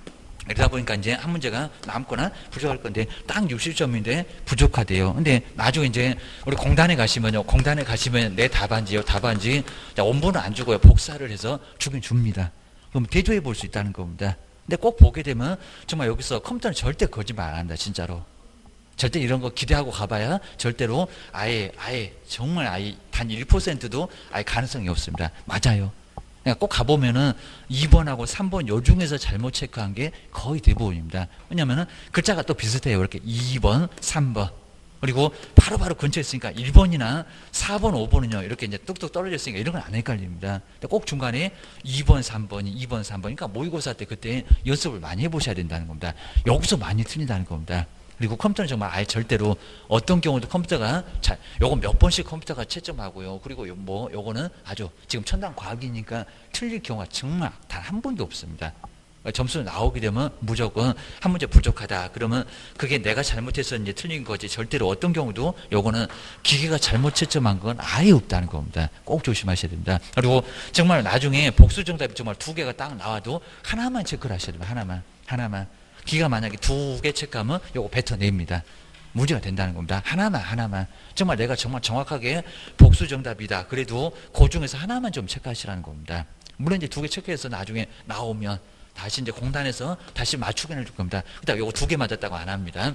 그러다 보니까 이제 한 문제가 남거나 부족할 건데 딱 육십 점인데 부족하대요. 근데 나중에 이제 우리 공단에 가시면요. 공단에 가시면 내 답안지요. 답안지 원본은 안 주고요. 복사를 해서 주긴 줍니다. 그럼 대조해 볼 수 있다는 겁니다. 근데 꼭 보게 되면 정말 여기서 컴퓨터는 절대 거짓말 안 한다. 진짜로. 절대 이런 거 기대하고 가봐야 절대로 아예 아예 정말 아예 단 일 퍼센트도 아예 가능성이 없습니다. 맞아요. 그러니까 꼭 가보면은 이 번하고 삼 번 요 중에서 잘못 체크한 게 거의 대부분입니다. 왜냐면은 글자가 또 비슷해요. 이렇게 이 번, 삼 번. 그리고 바로바로 바로 근처에 있으니까 일 번이나 사 번, 오 번은요. 이렇게 이제 뚝뚝 떨어져 있으니까 이런 건 안 헷갈립니다. 근데 꼭 중간에 이 번, 삼 번이 이 번, 삼 번. 그러니까 모의고사 때 그때 연습을 많이 해보셔야 된다는 겁니다. 여기서 많이 틀린다는 겁니다. 그리고 컴퓨터는 정말 아예 절대로 어떤 경우도 컴퓨터가 잘, 요건 몇 번씩 컴퓨터가 채점하고요. 그리고 요, 뭐, 요거는 아주 지금 첨단 과학이니까 틀릴 경우가 정말 단 한 번도 없습니다. 점수 나오게 되면 무조건 한 문제 부족하다. 그러면 그게 내가 잘못해서 이제 틀린 거지. 절대로 어떤 경우도 요거는 기계가 잘못 채점한 건 아예 없다는 겁니다. 꼭 조심하셔야 됩니다. 그리고 정말 나중에 복수 정답이 정말 두 개가 딱 나와도 하나만 체크를 하셔야 됩니다. 하나만. 하나만. 기가 만약에 두 개 체크하면 요거 뱉어냅니다. 문제가 된다는 겁니다. 하나만 하나만. 정말 내가 정말 정확하게 복수 정답이다. 그래도 그 중에서 하나만 좀 체크하시라는 겁니다. 물론 이제 두 개 체크해서 나중에 나오면 다시 이제 공단에서 다시 맞추게 해줄 겁니다. 그다음 요거 두 개 맞았다고 안 합니다.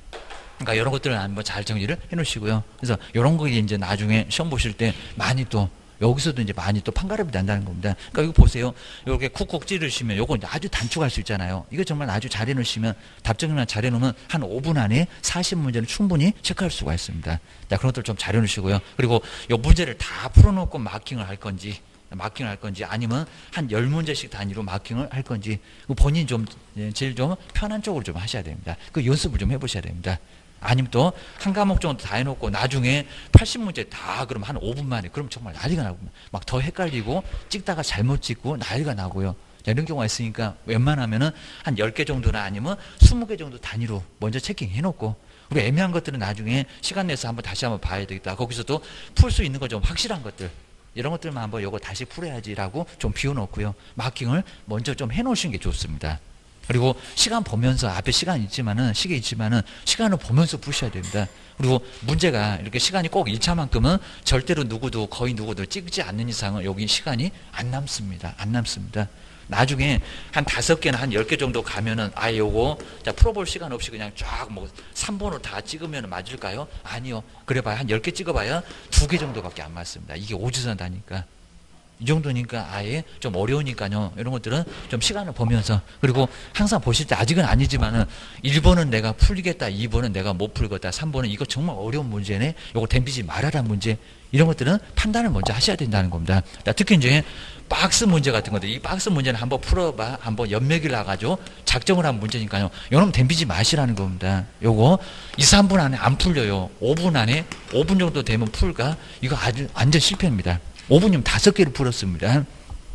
그러니까 이런 것들을 한번 잘 정리를 해 놓으시고요. 그래서 이런 거 이제 나중에 시험 보실 때 많이 또 여기서도 이제 많이 또 판가름이 난다는 겁니다. 그러니까 이거 보세요. 이렇게 쿡쿡 찌르시면 요거 아주 단축할 수 있잖아요. 이거 정말 아주 잘 해놓으시면 답정리만 잘 해놓으면 한 오 분 안에 사십 문제는 충분히 체크할 수가 있습니다. 자, 그런 것들 좀 잘 해놓으시고요. 그리고 요 문제를 다 풀어놓고 마킹을 할 건지 마킹을 할 건지 아니면 한 열 문제씩 단위로 마킹을 할 건지 본인 좀 제일 좀 편한 쪽으로 좀 하셔야 됩니다. 그 연습을 좀 해보셔야 됩니다. 아니면 또 한 과목 정도 다 해놓고 나중에 팔십 문제 다 그럼 한 오 분 만에 그럼 정말 난리가 나고 막 더 헷갈리고 찍다가 잘못 찍고 난리가 나고요. 자, 이런 경우가 있으니까 웬만하면은 한 열 개 정도나 아니면 스무 개 정도 단위로 먼저 체킹해 놓고 우리 애매한 것들은 나중에 시간 내서 한번 다시 한번 봐야 되겠다. 거기서도 풀 수 있는 거 좀 확실한 것들 이런 것들만 한번 요거 다시 풀어야지라고 좀 비워놓고요. 마킹을 먼저 좀 해놓으시는 게 좋습니다. 그리고 시간 보면서 앞에 시간 있지만은 시계 있지만은 시간을 보면서 푸셔야 됩니다. 그리고 문제가 이렇게 시간이 꼭 일 차만큼은 절대로 누구도 거의 누구도 찍지 않는 이상은 여기 시간이 안 남습니다. 안 남습니다. 나중에 한 다섯 개나 한 열 개 정도 가면은 아 요거 자 풀어볼 시간 없이 그냥 쫙 뭐 삼 번으로 다 찍으면 맞을까요? 아니요. 그래봐야 한 열 개 찍어봐야 두 개 정도밖에 안 맞습니다. 이게 오지선다니까. 이 정도니까 아예 좀 어려우니까요. 이런 것들은 좀 시간을 보면서 그리고 항상 보실 때 아직은 아니지만은 일 번은 내가 풀리겠다. 이 번은 내가 못 풀겠다. 삼 번은 이거 정말 어려운 문제네. 이거 덤비지 말아라 문제. 이런 것들은 판단을 먼저 하셔야 된다는 겁니다. 특히 이제 박스 문제 같은 것들 이 박스 문제는 한번 풀어봐. 한번 연맥이 나가지고 작정을 한 문제니까요. 요놈 덤비지 마시라는 겁니다. 요거 이, 삼 분 안에 안 풀려요. 오 분 안에 오 분 정도 되면 풀까? 이거 아주 완전 실패입니다. 오 분이면 다섯 개를 풀었습니다.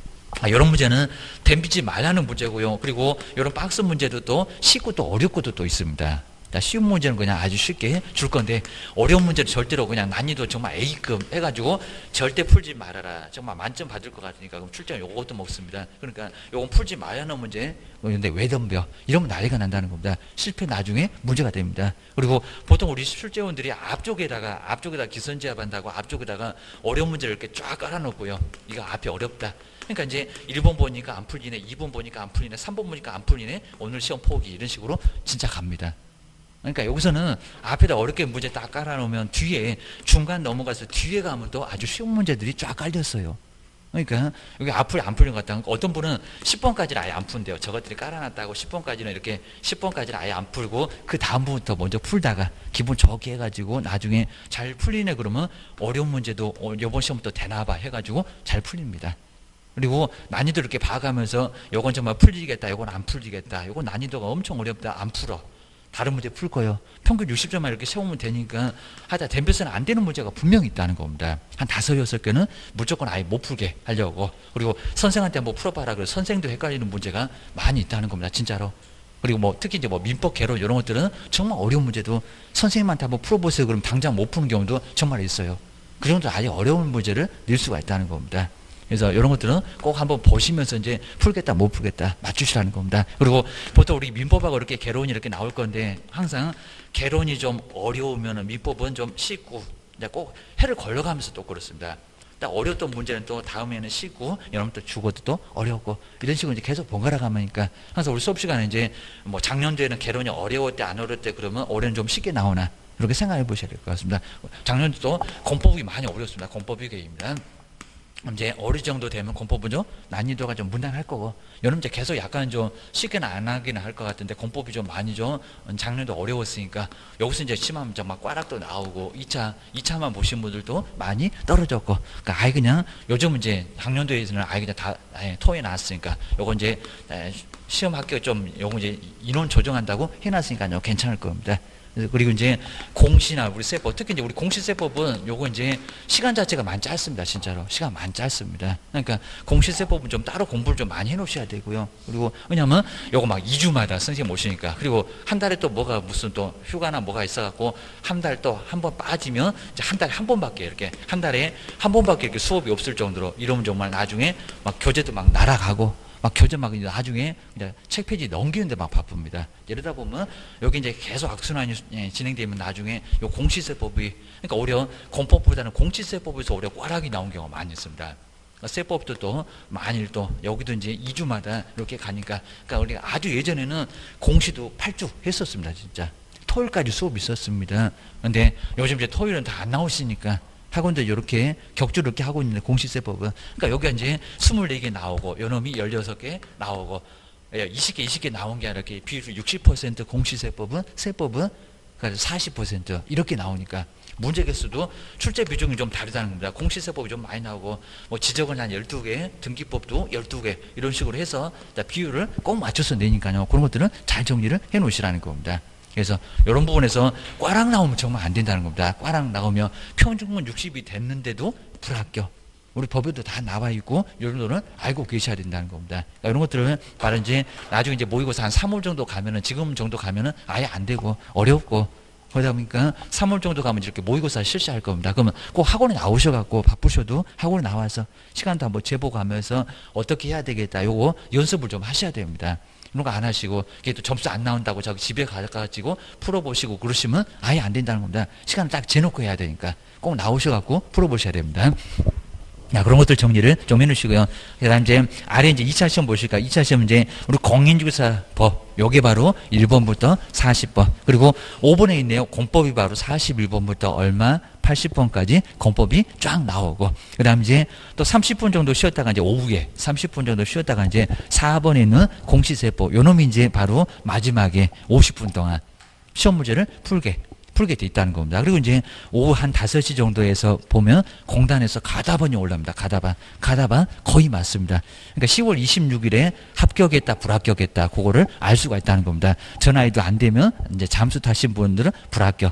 아, 이런 문제는 덤비지 말라는 문제고요. 그리고 이런 박스 문제도 또 쉽고 또 어렵고도 또 있습니다. 쉬운 문제는 그냥 아주 쉽게 줄 건데 어려운 문제는 절대로 그냥 난이도 정말 A급 해가지고 절대 풀지 말아라. 정말 만점 받을 것 같으니까 그럼 출제는 요것도 먹습니다. 그러니까 요건 풀지 말아야 하는 문제. 근데 왜 덤벼? 이러면 난리가 난다는 겁니다. 실패 나중에 문제가 됩니다. 그리고 보통 우리 출제원들이 앞쪽에다가 앞쪽에다 기선제압 한다고 앞쪽에다가 어려운 문제를 이렇게 쫙 깔아놓고요. 이거 앞이 어렵다. 그러니까 이제 일 번 보니까 안 풀리네, 이 번 보니까 안 풀리네, 삼 번 보니까 안 풀리네, 오늘 시험 포기 이런 식으로 진짜 갑니다. 그러니까 여기서는 앞에다 어렵게 문제 딱 깔아놓으면 뒤에 중간 넘어가서 뒤에 가면 또 아주 쉬운 문제들이 쫙 깔렸어요. 그러니까 여기 앞을 안 풀린 것 같다. 어떤 분은 십 번까지는 아예 안 푼대요. 저것들이 깔아놨다고 십 번까지는 이렇게 십 번까지는 아예 안 풀고 그 다음부터 먼저 풀다가 기분 좋게 해가지고 나중에 잘 풀리네 그러면 어려운 문제도 어, 이번 시험부터 되나봐 해가지고 잘 풀립니다. 그리고 난이도 이렇게 봐가면서 요건 정말 풀리겠다, 요건 안 풀리겠다, 요건 난이도가 엄청 어렵다, 안 풀어. 다른 문제 풀 거예요. 평균 육십 점만 이렇게 세우면 되니까 하다 댐벼서는 안 되는 문제가 분명히 있다는 겁니다. 한 다섯, 여섯 개는 무조건 아예 못 풀게 하려고. 그리고 선생한테 뭐 풀어봐라 그래서 선생도 헷갈리는 문제가 많이 있다는 겁니다. 진짜로. 그리고 뭐 특히 이제 뭐 민법, 개론 이런 것들은 정말 어려운 문제도 선생님한테 한번 풀어보세요. 그럼 당장 못 푸는 경우도 정말 있어요. 그 정도 아주 어려운 문제를 낼 수가 있다는 겁니다. 그래서 이런 것들은 꼭 한번 보시면서 이제 풀겠다 못 풀겠다 맞추시라는 겁니다. 그리고 보통 우리 민법하고 이렇게 개론이 이렇게 나올 건데 항상 개론이 좀 어려우면 민법은 좀 쉽고 꼭 해를 걸러가면서 또 그렇습니다. 딱 어려웠던 문제는 또 다음에는 쉽고 여러분들 죽어도 또 어렵고 이런 식으로 이제 계속 번갈아 가니까 항상 우리 수업 시간에 이제 뭐 작년도에는 개론이 어려웠대 안 어려웠대 그러면 올해는 좀 쉽게 나오나 이렇게 생각해 보셔야 될 것 같습니다. 작년도 공법이 많이 어렵습니다. 공법이 개입니다. 이제 어느 정도 되면 공법은 좀 난이도가 좀 무난할 거고 여러분 이제 계속 약간 좀 쉽게는 안 하기는 할 것 같은데 공법이 좀 많이 좀 작년도 어려웠으니까 여기서 이제 심하면 막 꽈락도 나오고 이 차, 이 차만 보신 분들도 많이 떨어졌고 그러니까 아예 그냥 요즘 이제 작년도에서는 아예 그냥 다 아예 토에 나왔으니까 요거 이제 시험 합격 좀 요거 이제 인원 조정한다고 해놨으니까요 괜찮을 겁니다. 그리고 이제 공시나 우리 세법, 특히 이제 우리 공시세법은 요거 이제 시간 자체가 많이 짧습니다. 진짜로. 시간 많이 짧습니다. 그러니까 공시세법은 좀 따로 공부를 좀 많이 해 놓으셔야 되고요. 그리고 왜냐면 요거 막 이 주마다 선생님 오시니까 그리고 한 달에 또 뭐가 무슨 또 휴가나 뭐가 있어갖고 한 달 또 한 번 빠지면 이제 한 달에 한 번밖에 이렇게 한 달에 한 번밖에 이렇게 수업이 없을 정도로 이러면 정말 나중에 막 교재도 막 날아가고 막 교재 막 나중에 그냥 책 페이지 넘기는데 막 바쁩니다. 이러다 보면 여기 이제 계속 악순환이 진행되면 나중에 요 공시세법이 그러니까 오히려 공법보다는 공시세법에서 오히려 꽈락이 나온 경우가 많이 있습니다. 그러니까 세법도 또 만일 또 여기도 이제 이 주마다 이렇게 가니까 그러니까 우리가 아주 예전에는 공시도 팔 주 했었습니다. 진짜 토요일까지 수업이 있었습니다. 근데 요즘 이제 토요일은 다 안 나오시니까 학원도 이렇게 격주로 이렇게 하고 있는데 공시세법은 그러니까 여기가 이제 스물네 개 나오고 요놈이 열여섯 개 나오고 이십 개 이십 개 나온 게 아니라 이렇게 비율 육십 퍼센트 공시세법은 세법은 그러니까 사십 퍼센트 이렇게 나오니까 문제 개수도 출제 비중이 좀 다르다는 겁니다. 공시세법이 좀 많이 나오고 뭐 지적은 한 열두 개 등기법도 열두 개 이런 식으로 해서 비율을 꼭 맞춰서 내니까요. 그런 것들은 잘 정리를 해 놓으시라는 겁니다. 그래서 이런 부분에서 꽈락 나오면 정말 안 된다는 겁니다. 꽈락 나오면 평균은 육십이 됐는데도 불합격. 우리 법에도 다 나와 있고 이런 거는 알고 계셔야 된다는 겁니다. 그러니까 이런 것들은 바로 이제 나중에 이제 모의고사 한 삼 월 정도 가면은 지금 정도 가면은 아예 안 되고 어렵고 그러다 보니까 삼 월 정도 가면 이렇게 모의고사 실시할 겁니다. 그러면 꼭 학원에 나오셔갖고 바쁘셔도 학원에 나와서 시간도 한번 재보고하면서 어떻게 해야 되겠다. 요거 연습을 좀 하셔야 됩니다. 이런 거 안 하시고 이게 또 점수 안 나온다고 저기 집에 가가지고 풀어보시고 그러시면 아예 안 된다는 겁니다. 시간을 딱 재놓고 해야 되니까 꼭 나오셔갖고 풀어보셔야 됩니다. 자, 그런 것들 정리를 좀 해놓으시고요. 그 다음 이제 아래 이제 이 차 시험 보실까? 이 차 시험 이제 우리 공인중개사법 요게 바로 일 번부터 사십 번 그리고 오 번에 있네요. 공법이 바로 사십일 번부터 얼마 팔십 번까지 공법이 쫙 나오고 그 다음 이제 또 삼십 분 정도 쉬었다가 이제 오후에 삼십 분 정도 쉬었다가 이제 사 번에 있는 공시세법 요 놈이 이제 바로 마지막에 오십 분 동안 시험 문제를 풀게 풀게 돼 있다는 겁니다. 그리고 이제 오후 한 다섯 시 정도에서 보면 공단에서 가다반이 올라옵니다. 가다반. 가다반 거의 맞습니다. 그러니까 시월 이십육일에 합격했다, 불합격했다, 그거를 알 수가 있다는 겁니다. 전화해도 안 되면 이제 잠수 타신 분들은 불합격.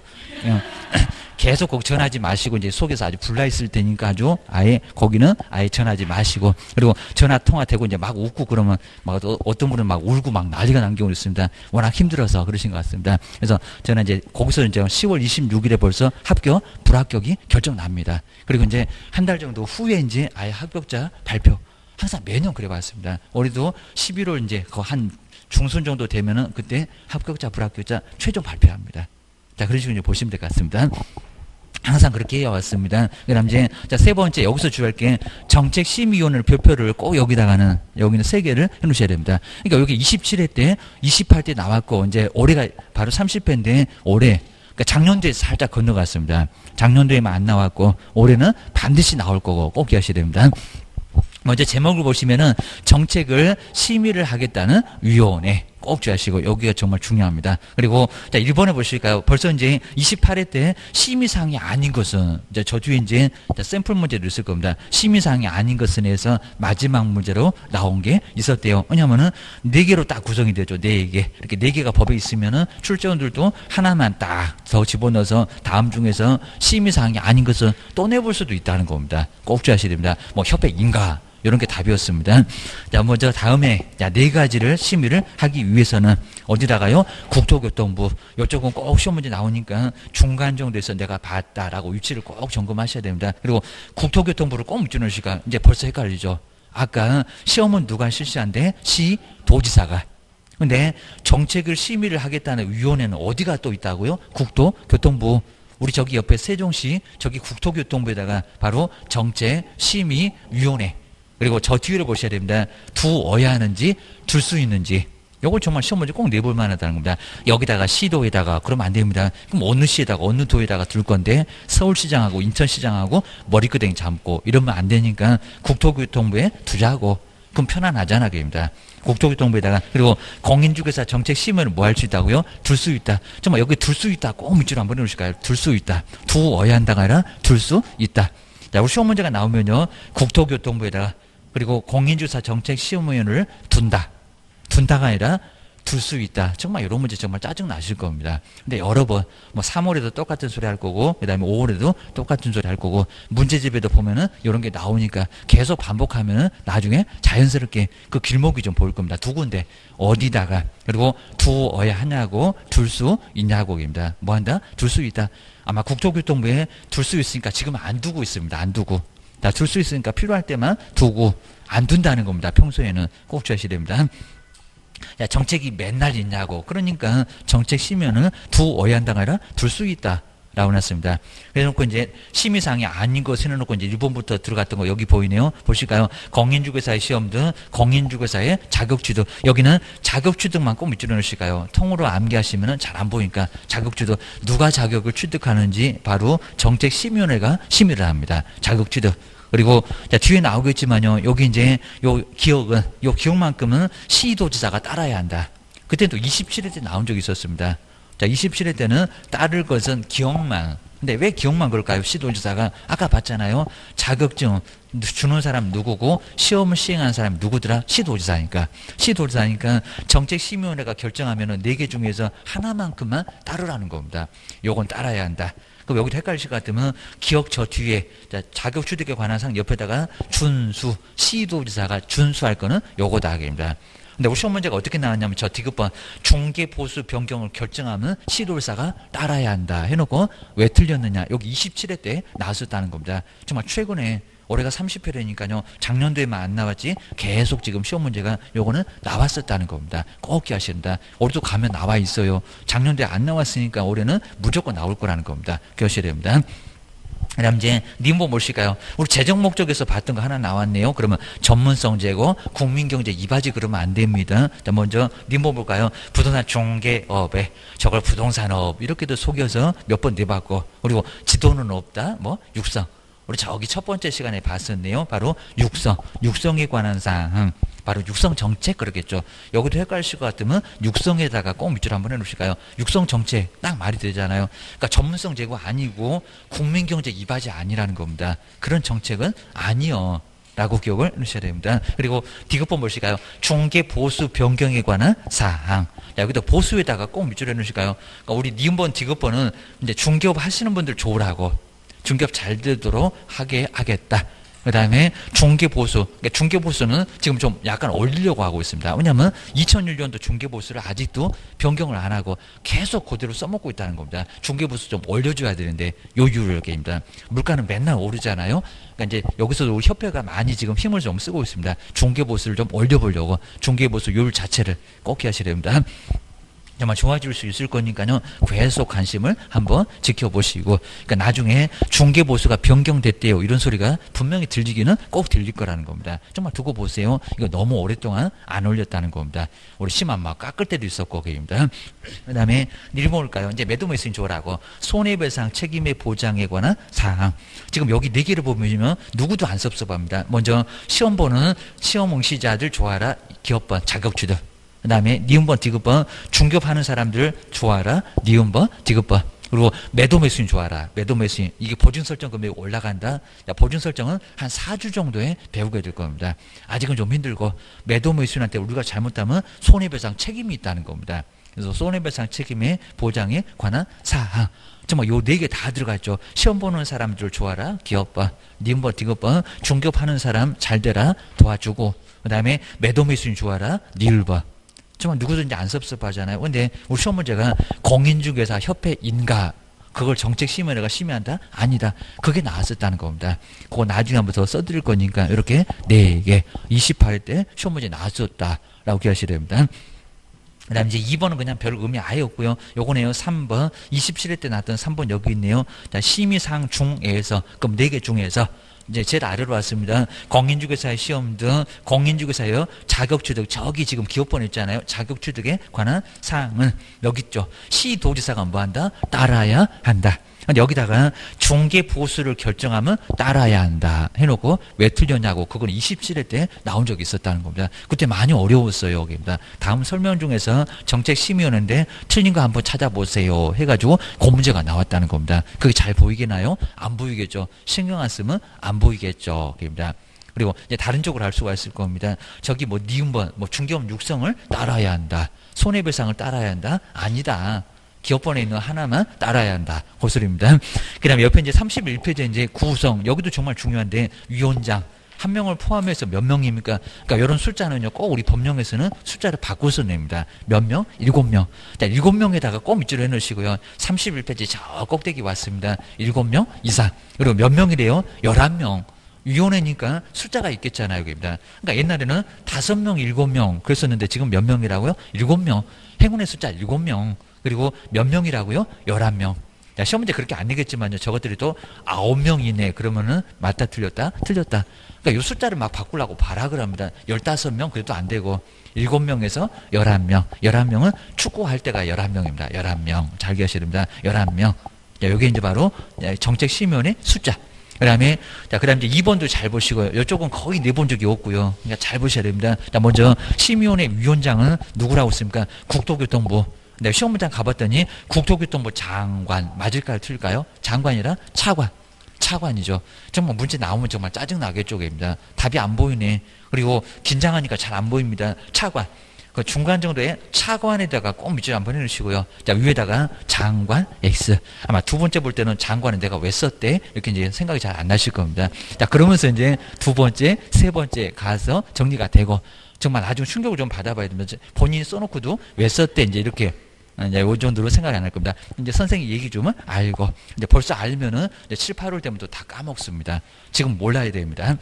계속 거기 전화하지 마시고 이제 속에서 아주 불나 있을 테니까 아주 아예 거기는 아예 전화하지 마시고 그리고 전화 통화되고 이제 막 웃고 그러면 막 어떤 분은 막 울고 막 난리가 난 경우도 있습니다. 워낙 힘들어서 그러신 것 같습니다. 그래서 저는 이제 거기서 이제 시월 이십육일에 벌써 합격, 불합격이 결정납니다. 그리고 이제 한 달 정도 후에 이제 아예 합격자 발표. 항상 매년 그래 왔습니다. 올해도 십일월 이제 그 한 중순 정도 되면은 그때 합격자, 불합격자 최종 발표합니다. 자, 그런 식으로 이제 보시면 될 것 같습니다. 항상 그렇게 해왔습니다. 그 다음 이제, 자, 세 번째, 여기서 주의할 게 정책심의위원회 표표를 꼭 여기다가는, 여기는 세 개를 해놓으셔야 됩니다. 그러니까 여기 이십칠 회 때, 이십팔 때 나왔고, 이제 올해가 바로 삼십 회인데, 올해, 그러니까 작년도에 살짝 건너갔습니다. 작년도에만 안 나왔고, 올해는 반드시 나올 거고, 꼭 기하셔야 됩니다. 먼저 제목을 보시면은 정책을 심의를 하겠다는 위원회 꼭 주의하시고 여기가 정말 중요합니다. 그리고 자 일 번에 보실까요? 벌써 이제 이십팔 회 때 심의사항이 아닌 것은 이제 저 뒤에 이제 샘플 문제도 있을 겁니다. 심의사항이 아닌 것에 대해서 마지막 문제로 나온 게 있었대요. 왜냐면은 네 개로 딱 구성이 되죠. 네 개. 이렇게 네 개가 법에 있으면은 출제원들도 하나만 딱 더 집어넣어서 다음 중에서 심의사항이 아닌 것은 또 내볼 수도 있다는 겁니다. 꼭 주의하셔야 됩니다. 뭐 협회 인가 이런 게 답이었습니다. 자, 먼저 다음에 네 가지를 심의를 하기 위해서는 어디다가요? 국토교통부. 이쪽은 꼭 시험 문제 나오니까 중간 정도에서 내가 봤다라고 위치를 꼭 점검하셔야 됩니다. 그리고 국토교통부를 꼭 묻혀 놓으시니까 이제 벌써 헷갈리죠. 아까 시험은 누가 실시한데? 시 도지사가. 근데 정책을 심의를 하겠다는 위원회는 어디가 또 있다고요? 국토교통부. 우리 저기 옆에 세종시 저기 국토교통부에다가 바로 정책심의위원회. 그리고 저 뒤를 보셔야 됩니다. 두어야 하는지 둘 수 있는지. 요걸 정말 시험 문제 꼭 내볼 만하다는 겁니다. 여기다가 시도에다가 그러면 안 됩니다. 그럼 어느 시에다가 어느 도에다가 둘 건데 서울시장하고 인천시장하고 머리끄댕이 잡고 이러면 안 되니까 국토교통부에 두자고. 그럼 편안하잖아 그입니다. 국토교통부에다가. 그리고 공인중개사 정책심의를 뭐 할 수 있다고요? 둘 수 있다. 정말 여기 둘 수 있다. 꼭 밑줄로 한번 해놓으실까요? 둘 수 있다. 두어야 한다가 아니라 둘 수 있다. 자, 우리 시험 문제가 나오면요. 국토교통부에다가 그리고 공인중개사 정책심의위원회를 둔다. 둔다가 아니라 둘 수 있다. 정말 이런 문제 정말 짜증 나실 겁니다. 근데 여러 번, 뭐 삼월에도 똑같은 소리 할 거고, 그 다음에 오월에도 똑같은 소리 할 거고, 문제집에도 보면은 이런 게 나오니까 계속 반복하면은 나중에 자연스럽게 그 길목이 좀 보일 겁니다. 두 군데, 어디다가, 그리고 두어야 하냐고, 둘 수 있냐고입니다. 뭐 한다? 둘 수 있다. 아마 국토교통부에 둘 수 있으니까 지금 안 두고 있습니다. 안 두고. 자, 둘 수 있으니까 필요할 때만 두고, 안 둔다는 겁니다. 평소에는 꼭 주셔야 됩니다. 야, 정책이 맨날 있냐고. 그러니까 정책 심의는 두어야 한다가 아니라 둘 수 있다. 라고 놨습니다. 그래서 놓고 이제 심의사항이 아닌 거 세워놓고 이제 일 번부터 들어갔던 거 여기 보이네요. 보실까요? 공인중개사의 시험 등 공인중개사의 자격취득. 여기는 자격취득만 꼭 밑줄여 놓으실까요? 통으로 암기하시면 잘 안 보이니까 자격취득. 누가 자격을 취득하는지 바로 정책심의위원회가 심의를 합니다. 자격취득. 그리고 자, 뒤에 나오겠지만요. 여기 이제 요 기억은 요 기억만큼은 시도지사가 따라야 한다. 그때 또 이십칠 회 때 나온 적이 있었습니다. 자, 이십칠 회 때는 따를 것은 기억만. 근데 왜 기억만 그럴까요? 시도지사가 아까 봤잖아요. 자격증 주는 사람 누구고 시험을 시행하는 사람이 누구더라? 시도지사니까. 시도지사니까 정책심의위원회가 결정하면은 네 개 중에서 하나만큼만 따르라는 겁니다. 요건 따라야 한다. 그럼 여기도 헷갈리실 것 같으면 기억 저 뒤에 자, 자격 취득에 관한 사항 옆에다가 준수, 시도지사가 준수할 거는 요거다 하겠습니다. 근데 우리 시험 문제가 어떻게 나왔냐면 저 디귿번 중개 보수 변경을 결정하면 시도지사가 따라야 한다 해놓고 왜 틀렸느냐. 여기 이십칠 회 때 나왔었다는 겁니다. 정말 최근에 올해가 삼십 회라니까요. 작년도에만 안 나왔지 계속 지금 시험 문제가 요거는 나왔었다는 겁니다. 꼭 기하셔야 된다. 올해도 가면 나와 있어요. 작년도에 안 나왔으니까 올해는 무조건 나올 거라는 겁니다. 기하셔야 됩니다. 그 다음 이제 님보 뭘까요? 우리 재정 목적에서 봤던 거 하나 나왔네요. 그러면 전문성 제고 국민경제 이바지 그러면 안 됩니다. 자, 먼저 님보 볼까요? 부동산 중개업에 저걸 부동산업 이렇게도 속여서 몇 번 내봤고 그리고 지도는 없다. 뭐 육성. 우리 저기 첫 번째 시간에 봤었네요. 바로 육성. 육성에 관한 사항. 바로 육성 정책 그러겠죠. 여기도 헷갈리실 것 같으면 육성에다가 꼭 밑줄 한번 해놓으실까요? 육성 정책 딱 말이 되잖아요. 그러니까 전문성 제고 아니고 국민경제 이바지 아니라는 겁니다. 그런 정책은 아니요. 라고 기억을 해주셔야 됩니다. 그리고 디귿번 보실까요? 중개 보수 변경에 관한 사항. 자, 여기다 보수에다가 꼭 밑줄 해놓으실까요? 그러니까 우리 니은번 디귿번은 이제 중개업 하시는 분들 좋으라고. 중개업 잘 되도록 하게 하겠다. 그 다음에 중개보수. 그러니까 중개보수는 지금 좀 약간 올리려고 하고 있습니다. 왜냐하면 이천일 년도 중개보수를 아직도 변경을 안 하고 계속 그대로 써먹고 있다는 겁니다. 중개보수 좀 올려줘야 되는데 요율계입니다. 물가는 맨날 오르잖아요. 그러니까 이제 여기서도 우리 협회가 많이 지금 힘을 좀 쓰고 있습니다. 중개보수를 좀 올려보려고 중개보수 요율 자체를 꼭 기하셔야 됩니다. 정말 좋아질 수 있을 거니까요. 계속 관심을 한번 지켜보시고, 그러니까 나중에 중개보수가 변경됐대요, 이런 소리가 분명히 들리기는 꼭 들릴 거라는 겁니다. 정말 두고 보세요. 이거 너무 오랫동안 안 올렸다는 겁니다. 우리 심한 막 깎을 때도 있었고, 그입니다. 그 다음에 일 번일까요? 이제 매도매수인 조라고 손해배상 책임의 보장에 관한 사항. 지금 여기 네 개를 보면 누구도 안 섭섭합니다. 먼저 시험 보는 시험 응시자들 좋아라, 기업번 자격주들. 그 다음에 니은번, 디귿번 중개업하는 사람들 좋아라, 니은번, 디귿번. 그리고 매도 매수인 좋아라, 매도 매수인. 이게 보증 설정 금액이 올라간다. 보증 설정은 한 사 주 정도에 배우게 될 겁니다. 아직은 좀 힘들고, 매도 매수인한테 우리가 잘못하면 손해배상 책임이 있다는 겁니다. 그래서 손해배상 책임의 보장에 관한 사항. 정말 요 네 개 다 들어가 있죠. 시험 보는 사람들 좋아라, 기업번, 니은번, 디귿번 중개업하는 사람 잘 되라, 도와주고. 그 다음에 매도 매수인 좋아라, 니을번. 정말 누구든지 안 섭섭하잖아요. 근데 우리 시험 문제가 공인중개사 협회 인가, 그걸 정책심의회가 심의한다? 아니다. 그게 나왔었다는 겁니다. 그거 나중에 한번 더 써드릴 거니까 이렇게 네 개, 이십팔 때 시험 문제 나왔었다라고 기억하셔야 됩니다. 그 다음에 이제 이 번은 그냥 별 의미 아예 없고요. 요거네요. 삼 번. 이십칠 회 때 나왔던 삼 번 여기 있네요. 자, 심의사항 중에서, 그럼 네 개 중에서 이제 제일 아래로 왔습니다. 공인중개사의 시험 등 공인중개사의 자격취득, 저기 지금 기업번 있잖아요. 자격취득에 관한 사항은 여기 있죠. 시도지사가 뭐 한다? 따라야 한다. 근데 여기다가 중개보수를 결정하면 따라야 한다 해놓고 왜 틀렸냐고, 그건 이십칠 회 때 나온 적이 있었다는 겁니다. 그때 많이 어려웠어요. 여기입니다. 다음 설명 중에서 정책심의위원회인데 틀린 거 한번 찾아보세요 해가지고 그 문제가 나왔다는 겁니다. 그게 잘 보이겠나요? 안 보이겠죠. 신경 안 쓰면 안 보이겠죠. 그입니다. 그리고 이제 다른 쪽으로 할 수가 있을 겁니다. 저기 뭐 니은번, 뭐 중개업 육성을 따라야 한다, 손해배상을 따라야 한다? 아니다. 기업번에 있는 하나만 따라야 한다. 그 소리입니다. 그 다음에 옆에 이제 삼십일 페이지 이제 구성. 여기도 정말 중요한데, 위원장. 한 명을 포함해서 몇 명입니까? 그러니까 이런 숫자는요, 꼭 우리 법령에서는 숫자를 바꿔서 냅니다. 몇 명? 일곱 명. 자, 일곱 명에다가 꼭 밑줄을 해놓으시고요. 삼십일 페이지 저 꼭대기 왔습니다. 일곱 명 이상. 그리고 몇 명이래요? 열한 명. 위원회니까 숫자가 있겠잖아요. 여기입니다. 그러니까 옛날에는 다섯 명, 일곱 명 그랬었는데 지금 몇 명이라고요? 일곱 명. 행운의 숫자 일곱 명. 그리고 몇 명이라고요? 열한 명. 야, 시험 문제 그렇게 안 내겠지만요. 저것들이 또 아홉 명이네. 그러면은 맞다, 틀렸다? 틀렸다. 그러니까 이 숫자를 막 바꾸려고 발악을 합니다. 열다섯 명 그래도 안 되고, 일곱 명에서 열한 명. 열한 명은 축구할 때가 열한 명입니다. 열한 명. 잘 기억하셔야 됩니다. 열한 명. 자, 요게 이제 바로 정책심의원의 숫자. 그 다음에, 자, 그 다음에 이제 이 번도 잘 보시고요. 이쪽은 거의 내본 적이 없고요. 그러니까 잘 보셔야 됩니다. 자, 먼저 심의원의 위원장은 누구라고 했습니까? 국토교통부. 네, 시험 문장 가봤더니 국토교통부 장관 맞을까요? 틀릴까요? 장관이라 차관. 차관이죠. 정말 문제 나오면 정말 짜증나겠죠. 입니다. 답이 안 보이네. 그리고 긴장하니까 잘 안 보입니다. 차관. 그 중간 정도의 차관에다가 꼭 밑줄 한번 해주시고요. 자, 위에다가 장관 X. 아마 두 번째 볼 때는 장관은 내가 왜 썼대? 이렇게 이제 생각이 잘 안 나실 겁니다. 자, 그러면서 이제 두 번째, 세 번째 가서 정리가 되고, 정말 나중에 충격을 좀 받아봐야 됩니다. 본인이 써놓고도 왜 썼대? 이제 이렇게. 이제 요 정도로 생각이 안 날 겁니다. 이제 선생님 얘기 좀 알고, 이제 벌써 알면은 이제 칠, 팔월 되면 또 다 까먹습니다. 지금 몰라야 됩니다.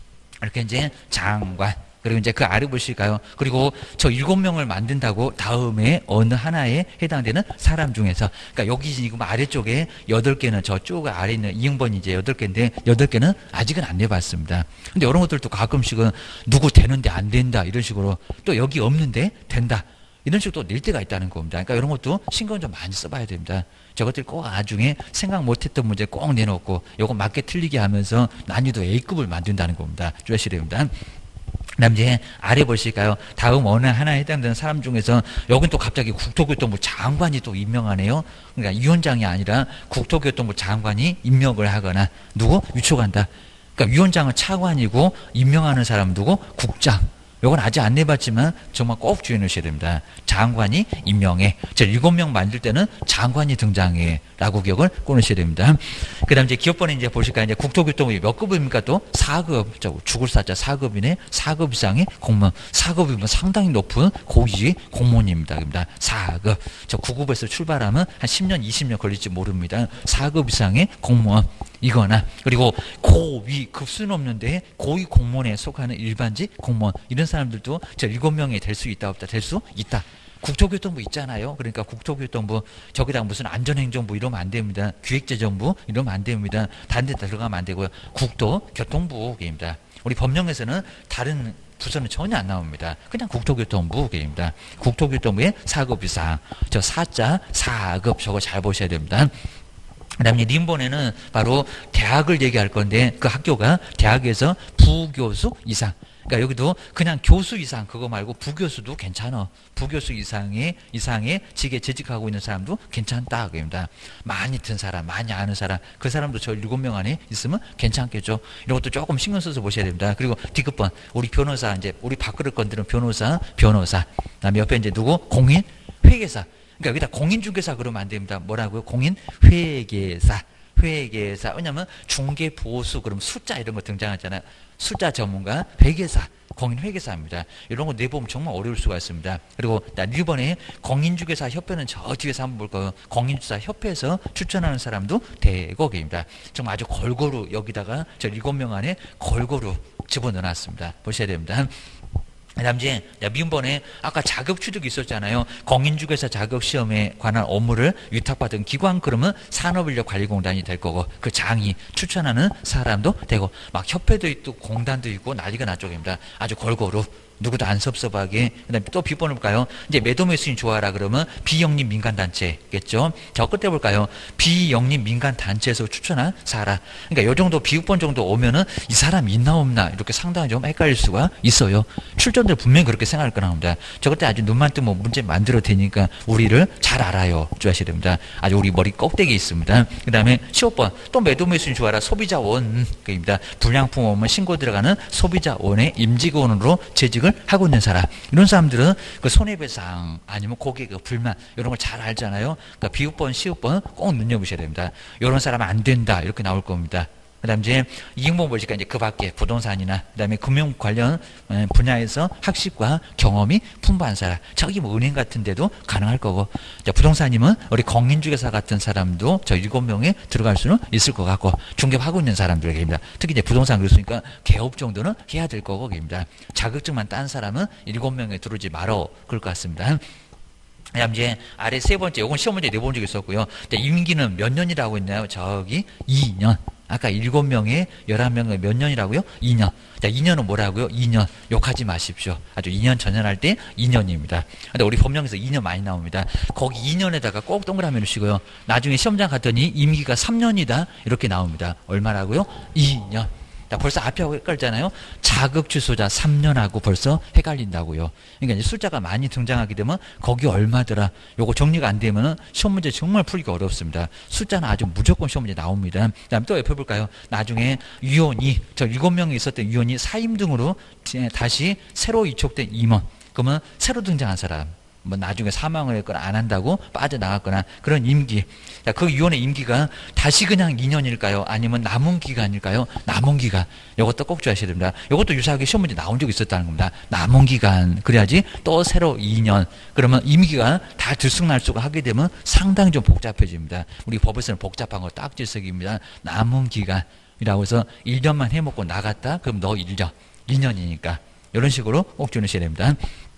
이렇게 이제 장관. 그리고 이제 그 아래 보실까요? 그리고 저 일곱 명을 만든다고 다음에 어느 하나에 해당되는 사람 중에서, 그러니까 여기 지금 아래쪽에 여덟 개는 저쪽 아래 있는 이응번이 이제 여덟 개인데, 여덟 개는 아직은 안 내봤습니다. 근데 이런 것들도 가끔씩은 누구 되는데 안 된다, 이런 식으로, 또 여기 없는데 된다, 이런 식으로 또 낼 때가 있다는 겁니다. 그러니까 이런 것도 신경 좀 많이 써봐야 됩니다. 저것들 꼭 나중에 생각 못했던 문제 꼭 내놓고, 요거 맞게 틀리게 하면서 난이도 A급을 만든다는 겁니다. 주의하셔야 됩니다. 그 다음 이제 아래 보실까요? 다음 어느 하나에 해당되는 사람 중에서, 여긴 또 갑자기 국토교통부 장관이 또 임명하네요. 그러니까 위원장이 아니라 국토교통부 장관이 임명을 하거나, 누구? 위촉한다. 그러니까 위원장은 차관이고, 임명하는 사람은 누구? 국장. 요건 아직 안 내봤지만 정말 꼭 주의해 놓으셔야 됩니다. 장관이 임명해. 저 일곱 명 만들 때는 장관이 등장해. 라고 기억을 꺼내셔야 됩니다. 그 다음 이제 기업번에 이제 보실까요? 이제 국토교통부 몇 급입니까 또? 사 급. 죽을 사자 사 급이네. 사 급 이상의 공무원. 사 급이면 상당히 높은 고위직 공무원입니다. 그럽니다. 사 급. 저 구 급에서 출발하면 한 십 년, 이십 년 걸릴지 모릅니다. 사 급 이상의 공무원. 이거나, 그리고 고위, 급수는 없는데 고위 공무원에 속하는 일반직 공무원, 이런 사람들도 저 일곱 명이 될 수 있다 없다? 될 수 있다. 국토교통부 있잖아요. 그러니까 국토교통부 저기다 무슨 안전행정부 이러면 안 됩니다. 기획재정부 이러면 안 됩니다. 다른 데 들어가면 안 되고요. 국토교통부입니다. 우리 법령에서는 다른 부서는 전혀 안 나옵니다. 그냥 국토교통부입니다. 국토교통부의 사급 이상, 저 사자 사급 저거 잘 보셔야 됩니다. 그 다음에 림본에는 바로 대학을 얘기할 건데 그 학교가 대학에서 부교수 이상. 그러니까 여기도 그냥 교수 이상 그거 말고 부교수도 괜찮아. 부교수 이상의 이상의 직에 재직하고 있는 사람도 괜찮다 그입니다. 많이 든 사람, 많이 아는 사람, 그 사람도 저 일곱 명 안에 있으면 괜찮겠죠. 이런 것도 조금 신경 써서 보셔야 됩니다. 그리고 디귿번 우리 변호사 이제 우리 밥그릇 건드는 변호사, 변호사. 그다음에 옆에 이제 누구 공인 회계사. 그러니까 여기다 공인중개사 그러면 안 됩니다. 뭐라고요? 공인회계사. 회계사. 왜냐면 중개보수 그럼 숫자 이런 거 등장하잖아요. 숫자 전문가 회계사. 공인회계사입니다. 이런 거 내보면 정말 어려울 수가 있습니다. 그리고 일 번에 공인중개사 협회는 저 뒤에서 한번 볼 거예요. 공인중개사 협회에서 추천하는 사람도 대거입니다. 정말 아주 골고루 여기다가 저 일곱 명 안에 골고루 집어넣어놨습니다. 보셔야 됩니다. 그 다음 이제 미음번에 아까 자격 취득이 있었잖아요. 공인중개사 자격시험에 관한 업무를 위탁받은 기관 그러면 산업인력관리공단이 될 거고 그 장이 추천하는 사람도 되고 막 협회도 있고 공단도 있고 난리가 나쪽입니다. 아주 골고루 누구도 안 섭섭하게. 그 다음에 또 B번을 볼까요? 이제 매도매수인 좋아라 그러면 비영리 민간단체겠죠. 저 끝에 볼까요? 비영리 민간단체에서 추천한 사람. 그러니까 요 정도 비육번 정도 오면은 이 사람 있나 없나 이렇게 상당히 좀 헷갈릴 수가 있어요. 출전들 분명히 그렇게 생각할 거나 봅니다. 저 그때 아주 눈만 뜨면 문제 만들어 되니까 우리를 잘 알아요. 주하셔야 됩니다. 아주 우리 머리 꼭대기에 있습니다. 그 다음에 십오번 또 매도매수인 좋아라 소비자원입니다. 불량품 오면 신고 들어가는 소비자원의 임직원으로 재직을 하고 있는 사람. 이런 사람들은 그 손해배상 아니면 고객의 불만 이런 걸 잘 알잖아요. 그러니까 비육번, 시육번 꼭 눈여보셔야 됩니다. 이런 사람은 안 된다 이렇게 나올 겁니다. 그 다음 이제 이행봉 보시니까 이제 그 밖에 부동산이나 그 다음에 금융 관련 분야에서 학식과 경험이 풍부한 사람. 저기 뭐 은행 같은 데도 가능할 거고. 자, 부동산이면 우리 공인중개사 같은 사람도 저 일곱 명에 들어갈 수는 있을 것 같고 중개하고 있는 사람들에게입니다. 특히 이제 부동산 그랬으니까 개업 정도는 해야 될 거고 입니다. 자격증만 딴 사람은 일곱 명에 들어오지 말어 그럴 것 같습니다. 그다음 이제 아래 세 번째, 요건 시험 문제 내본 적이 있었고요. 임기는 몇 년이라고 했나요? 저기 이 년. 아까 일곱 명에 열한 명에 몇 년이라고요? 이 년. 자, 이 년은 뭐라고요? 이 년. 욕하지 마십시오. 아주 이 년 전연할 때 이 년입니다. 근데 우리 법령에서 이 년 많이 나옵니다. 거기 이 년에다가 꼭 동그라미 놓으시고요. 나중에 시험장 갔더니 임기가 삼 년이다. 이렇게 나옵니다. 얼마라고요? 이 년. 자, 벌써 앞에하고 헷갈리잖아요. 자격 취소자 삼 년하고 벌써 헷갈린다고요. 그러니까 이제 숫자가 많이 등장하게 되면 거기 얼마더라. 요거 정리가 안 되면은 시험 문제 정말 풀기가 어렵습니다. 숫자는 아주 무조건 시험 문제 나옵니다. 그다음 또 옆에 볼까요? 나중에 위원이 저 일곱 명이 있었던 위원이 사임 등으로 다시 새로 이촉된 임원. 그러면 새로 등장한 사람. 뭐 나중에 사망을 했거나 안 한다고 빠져나갔거나 그런 임기. 자, 그 위원의 임기가 다시 그냥 이 년일까요? 아니면 남은 기간일까요? 남은 기간. 이것도 꼭 주셔야 됩니다. 이것도 유사하게 시험 문제 나온 적이 있었다는 겁니다. 남은 기간. 그래야지 또 새로 이 년. 그러면 임기가 다 들쑥날쑥 하게 되면 상당히 좀 복잡해집니다. 우리 법에서는 복잡한 거 딱지석입니다. 남은 기간이라고 해서 일 년만 해먹고 나갔다? 그럼 너 일 년. 이 년이니까. 이런 식으로 꼭 주셔야 됩니다.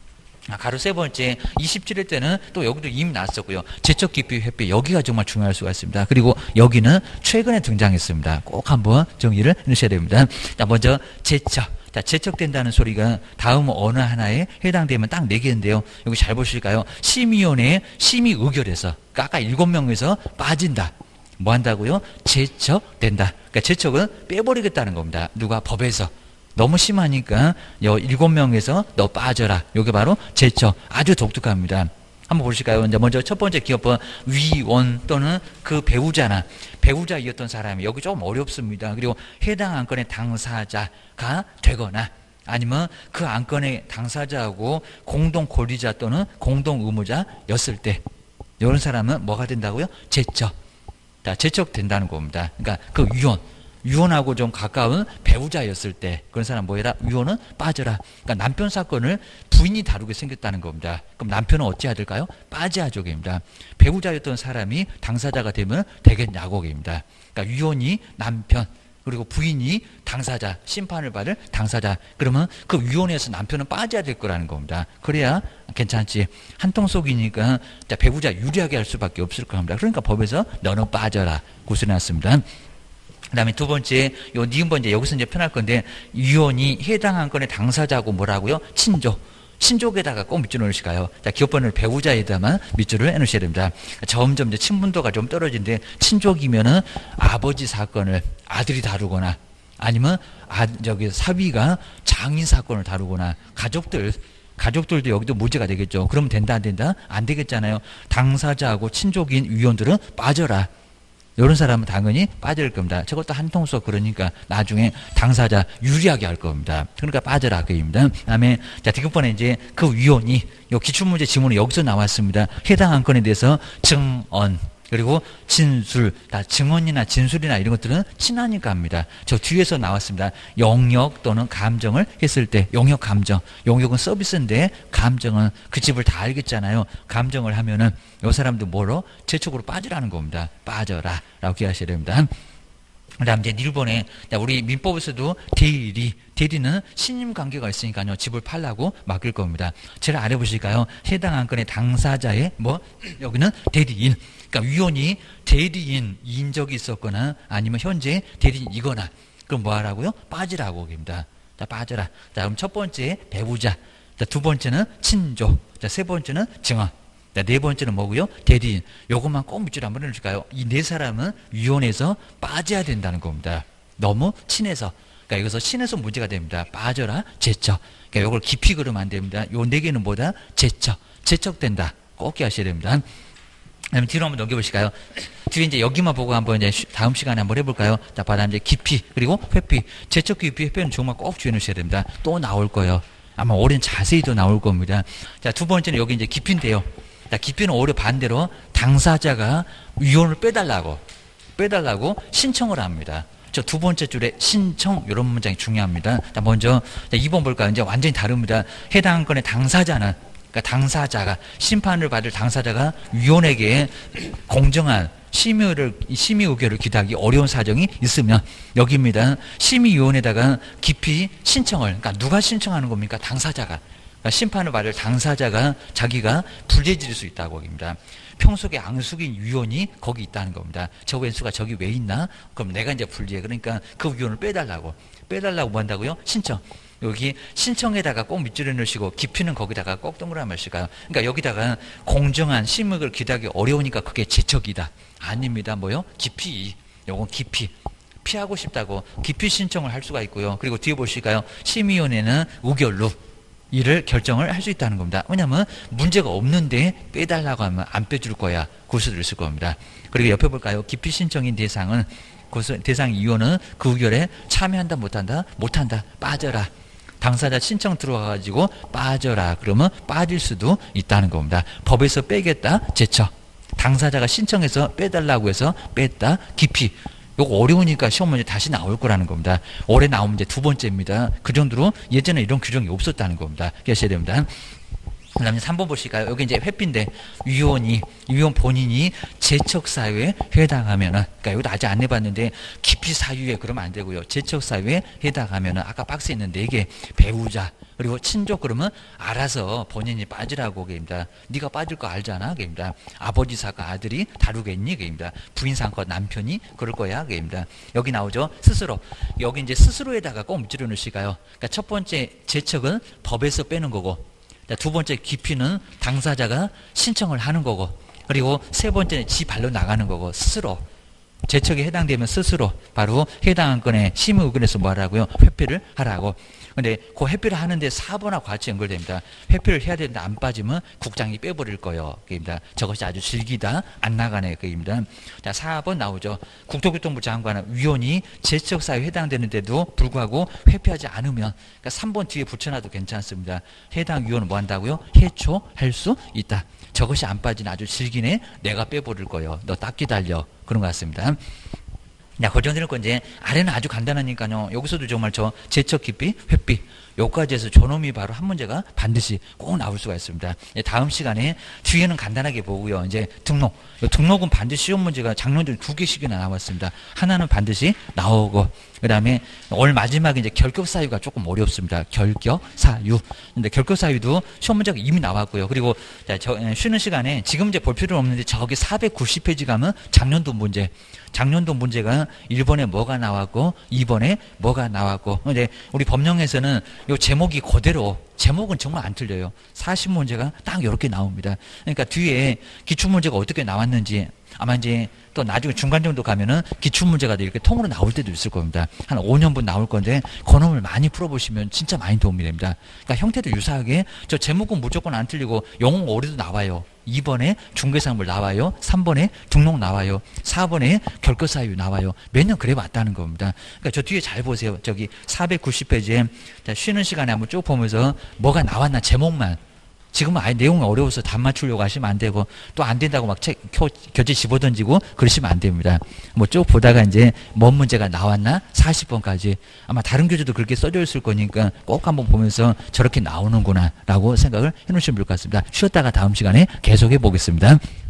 가로 세 번째 이십칠 회 때는 또 여기도 이미 나왔었고요. 제척기피 회피 여기가 정말 중요할 수가 있습니다. 그리고 여기는 최근에 등장했습니다. 꼭 한번 정리를 해주셔야 됩니다. 자, 먼저 제척. 자, 제척된다는 소리가 다음 어느 하나에 해당되면 딱 네 개인데요. 여기 잘 보실까요? 심의위원회 심의 의결에서 그러니까 아까 일곱 명에서 빠진다. 뭐 한다고요? 제척된다. 그러니까 제척은 빼버리겠다는 겁니다. 누가 법에서. 너무 심하니까 여 일곱 명에서 너 빠져라. 이게 바로 제척. 아주 독특합니다. 한번 보실까요? 이제 먼저 첫 번째 기업은 위원 또는 그 배우자나 배우자이었던 사람이 여기 조금 어렵습니다. 그리고 해당 안건의 당사자가 되거나 아니면 그 안건의 당사자하고 공동 권리자 또는 공동 의무자였을 때 이런 사람은 뭐가 된다고요? 제척. 자, 제척된다는 겁니다. 그러니까 그 위원. 위원하고 좀 가까운 배우자였을 때 그런 사람 뭐해라? 위원은 빠져라. 그러니까 남편 사건을 부인이 다루게 생겼다는 겁니다. 그럼 남편은 어찌해야 될까요? 빠져야죠. 입니다. 배우자였던 사람이 당사자가 되면 되겠냐고 입니다. 그러니까 위원이 남편 그리고 부인이 당사자, 심판을 받을 당사자. 그러면 그 위원회에서 남편은 빠져야 될 거라는 겁니다. 그래야 괜찮지. 한통 속이니까 배우자 유리하게 할 수밖에 없을 겁니다. 그러니까 법에서 너는 빠져라. 구슬해놨습니다. 그 다음에 두 번째, 요 니은번 이제 여기서 이제 편할 건데, 위원이 해당한 건의 당사자하고 뭐라고요? 친족. 친족에다가 꼭 밑줄을 넣으실까요? 자, 기업번호를 배우자에다만 밑줄을 해놓으셔야 됩니다. 점점 이제 친분도가 좀 떨어지는데, 친족이면은 아버지 사건을 아들이 다루거나, 아니면 아, 저기 사위가 장인 사건을 다루거나, 가족들, 가족들도 여기도 문제가 되겠죠. 그러면 된다, 안 된다? 안 되겠잖아요. 당사자하고 친족인 위원들은 빠져라. 이런 사람은 당연히 빠질 겁니다. 저것도 한통속 그러니까 나중에 당사자 유리하게 할 겁니다. 그러니까 빠져라 그입니다. 그다음에 자 디귿번에 이제 그 위원이 요 기출문제 지문이 여기서 나왔습니다. 해당 안건에 대해서 증언 그리고 진술, 다 증언이나 진술이나 이런 것들은 친하니까 합니다. 저 뒤에서 나왔습니다. 영역 또는 감정을 했을 때 영역 감정, 영역은 서비스인데 감정은 그 집을 다 알겠잖아요. 감정을 하면은 요 사람도 뭐로? 제 쪽으로 빠지라는 겁니다. 빠져라 라고 기억하셔야 됩니다. 그 다음 이제 일 번에 우리 민법에서도 대리, 대리는 신임 관계가 있으니까요. 집을 팔라고 맡길 겁니다. 제가 아래 보실까요? 해당 안건의 당사자의 뭐 여기는 대리인. 그러니까 위원이 대리인 인적이 있었거나 아니면 현재 대리인이거나 그럼 뭐 하라고요? 빠지라고 합니다. 자, 빠져라. 자, 그럼 첫 번째 배우자. 자, 두 번째는 친족. 자, 세 번째는 증언. 자, 네 번째는 뭐고요? 대리인. 요것만 꼭 밑줄 한번 해줄까요? 이 네 사람은 위원회에서 빠져야 된다는 겁니다. 너무 친해서. 그러니까 여기서 친해서 문제가 됩니다. 빠져라, 제척. 그러니까 요걸 깊이 그러면 안 됩니다. 요 네 개는 뭐다? 제척. 제척된다. 꼭 기하셔야 됩니다. 그다음에 뒤로 한번 넘겨보실까요? 뒤에 이제 여기만 보고 한번 이제 다음 시간에 한번 해볼까요? 자, 바다음 이제 깊이, 그리고 회피. 제척 깊이, 회피는 정말 꼭 주의해 놓으셔야 됩니다. 또 나올 거예요. 아마 올해는 자세히 또 나올 겁니다. 자, 두 번째는 여기 이제 깊이인데요. 자, 깊이는 오히려 반대로 당사자가 위원을 빼달라고, 빼달라고 신청을 합니다. 저 두 번째 줄에 신청, 이런 문장이 중요합니다. 자, 먼저, 자, 이 번 볼까요? 이제 완전히 다릅니다. 해당 건의 당사자는 그러니까 당사자가 심판을 받을 당사자가 위원에게 공정한 심의를 심의 의결을 기대하기 어려운 사정이 있으면 여기입니다. 심의위원회에다가 깊이 신청을 그러니까 누가 신청하는 겁니까? 당사자가 그러니까 심판을 받을 당사자가 자기가 불리해질 수 있다고 합니다. 평소에 앙숙인 위원이 거기 있다는 겁니다. 저 왼수가 저기 왜 있나? 그럼 내가 이제 불리해. 그러니까 그 위원을 빼달라고 빼달라고 뭐 한다고요? 신청. 여기 신청에다가 꼭 밑줄에 넣으시고 깊이는 거기다가 꼭 동그라미 하실까요? 그러니까 여기다가 공정한 심의를 기대하기 어려우니까 그게 제척이다. 아닙니다. 뭐요? 깊이. 요건 깊이. 피하고 싶다고 깊이 신청을 할 수가 있고요. 그리고 뒤에 보실까요? 심의위원회는 우결로 이를 결정을 할 수 있다는 겁니다. 왜냐하면 문제가 없는데 빼달라고 하면 안 빼줄 거야. 고수를 쓸 겁니다. 그리고 옆에 볼까요? 깊이 신청인 대상은 대상 위원은 그 의결에 참여한다 못한다? 못한다. 빠져라. 당사자 신청 들어와가지고 빠져라. 그러면 빠질 수도 있다는 겁니다. 법에서 빼겠다. 제척. 당사자가 신청해서 빼달라고 해서 뺐다. 깊이. 요거 어려우니까 시험 문제 다시 나올 거라는 겁니다. 올해 나온 문제 두 번째입니다. 그 정도로 예전에 이런 규정이 없었다는 겁니다. 기억하셔야 됩니다. 그 다음에 삼 번 보실까요? 여기 이제 회피인데, 위원이, 위원 본인이 제척사유에 해당하면은, 그러니까 여기도 아직 안 내봤는데, 깊이 사유에 그러면 안 되고요. 제척사유에 해당하면은, 아까 박스에 있는 네 개, 배우자, 그리고 친족 그러면 알아서 본인이 빠지라고 그입니다. 네가 빠질 거 알잖아, 그입니다. 아버지 사건 아들이 다루겠니, 그입니다. 부인 사건 남편이 그럴 거야, 그입니다. 여기 나오죠? 스스로. 여기 이제 스스로에다가 꼭 밑줄여 놓으실까요? 그러니까 첫 번째 제척은 법에서 빼는 거고, 두 번째 깊이는 당사자가 신청을 하는 거고, 그리고 세 번째는 지 발로 나가는 거고, 스스로. 제척에 해당되면 스스로 바로 해당 안건의 심의 의견에서 뭐 하라고요? 회피를 하라고. 근데 그 회피를 하는데 사 번하고 같이 연결됩니다. 회피를 해야 되는데 안 빠지면 국장이 빼버릴 거예요. 그입니다. 저것이 아주 질기다 안 나가네. 그입니다. 자, 사 번 나오죠. 국토교통부 장관은 위원이 제척사유에 해당되는데도 불구하고 회피하지 않으면, 그러니까 삼 번 뒤에 붙여놔도 괜찮습니다. 해당 위원은 뭐 한다고요? 해초할 수 있다. 저것이 안 빠지는 아주 질기네. 내가 빼버릴 거예요. 너 딱 기다려. 그런 것 같습니다. 자, 고정될 건 이제 아래는 아주 간단하니까요. 여기서도 정말 저 제척 깊이, 회피. 요까지 해서 저놈이 바로 한 문제가 반드시 꼭 나올 수가 있습니다. 예, 다음 시간에 뒤에는 간단하게 보고요. 이제 등록. 등록은 반드시 쉬운 문제가 작년에 두 개씩이나 나왔습니다. 하나는 반드시 나오고, 그 다음에 올 마지막에 이제 결격 사유가 조금 어렵습니다. 결격 사유. 근데 결격 사유도 시험 문제가 이미 나왔고요. 그리고 자, 저, 쉬는 시간에 지금 이제 볼 필요는 없는데 저기 사백구십 페이지 가면 작년도 문제. 작년도 문제가 일 번에 뭐가 나왔고 이 번에 뭐가 나왔고. 근데 우리 법령에서는 요 제목이 그대로, 제목은 정말 안 틀려요. 사십 문제가 딱 이렇게 나옵니다. 그러니까 뒤에 기출문제가 어떻게 나왔는지 아마 이제 또 나중에 중간 정도 가면은 기출문제가 이렇게 통으로 나올 때도 있을 겁니다. 한 오 년분 나올 건데 그놈을 많이 풀어보시면 진짜 많이 도움이 됩니다. 그러니까 형태도 유사하게 저 제목은 무조건 안 틀리고 영어 오류도 나와요. 이 번에 중개사물 나와요. 삼 번에 등록 나와요. 사 번에 결격사유 나와요. 매년 그래 왔다는 겁니다. 그러니까 저 뒤에 잘 보세요. 저기 사백구십 페이지에 자, 쉬는 시간에 한번 쭉 보면서 뭐가 나왔나 제목만. 지금은 아예 내용이 어려워서 답 맞추려고 하시면 안 되고 또 안 된다고 막 책, 교재 집어던지고 그러시면 안 됩니다. 뭐 쭉 보다가 이제 뭔 문제가 나왔나 사십 번까지 아마 다른 교재도 그렇게 써져 있을 거니까 꼭 한번 보면서 저렇게 나오는구나 라고 생각을 해놓으시면 좋을 것 같습니다. 쉬었다가 다음 시간에 계속해 보겠습니다.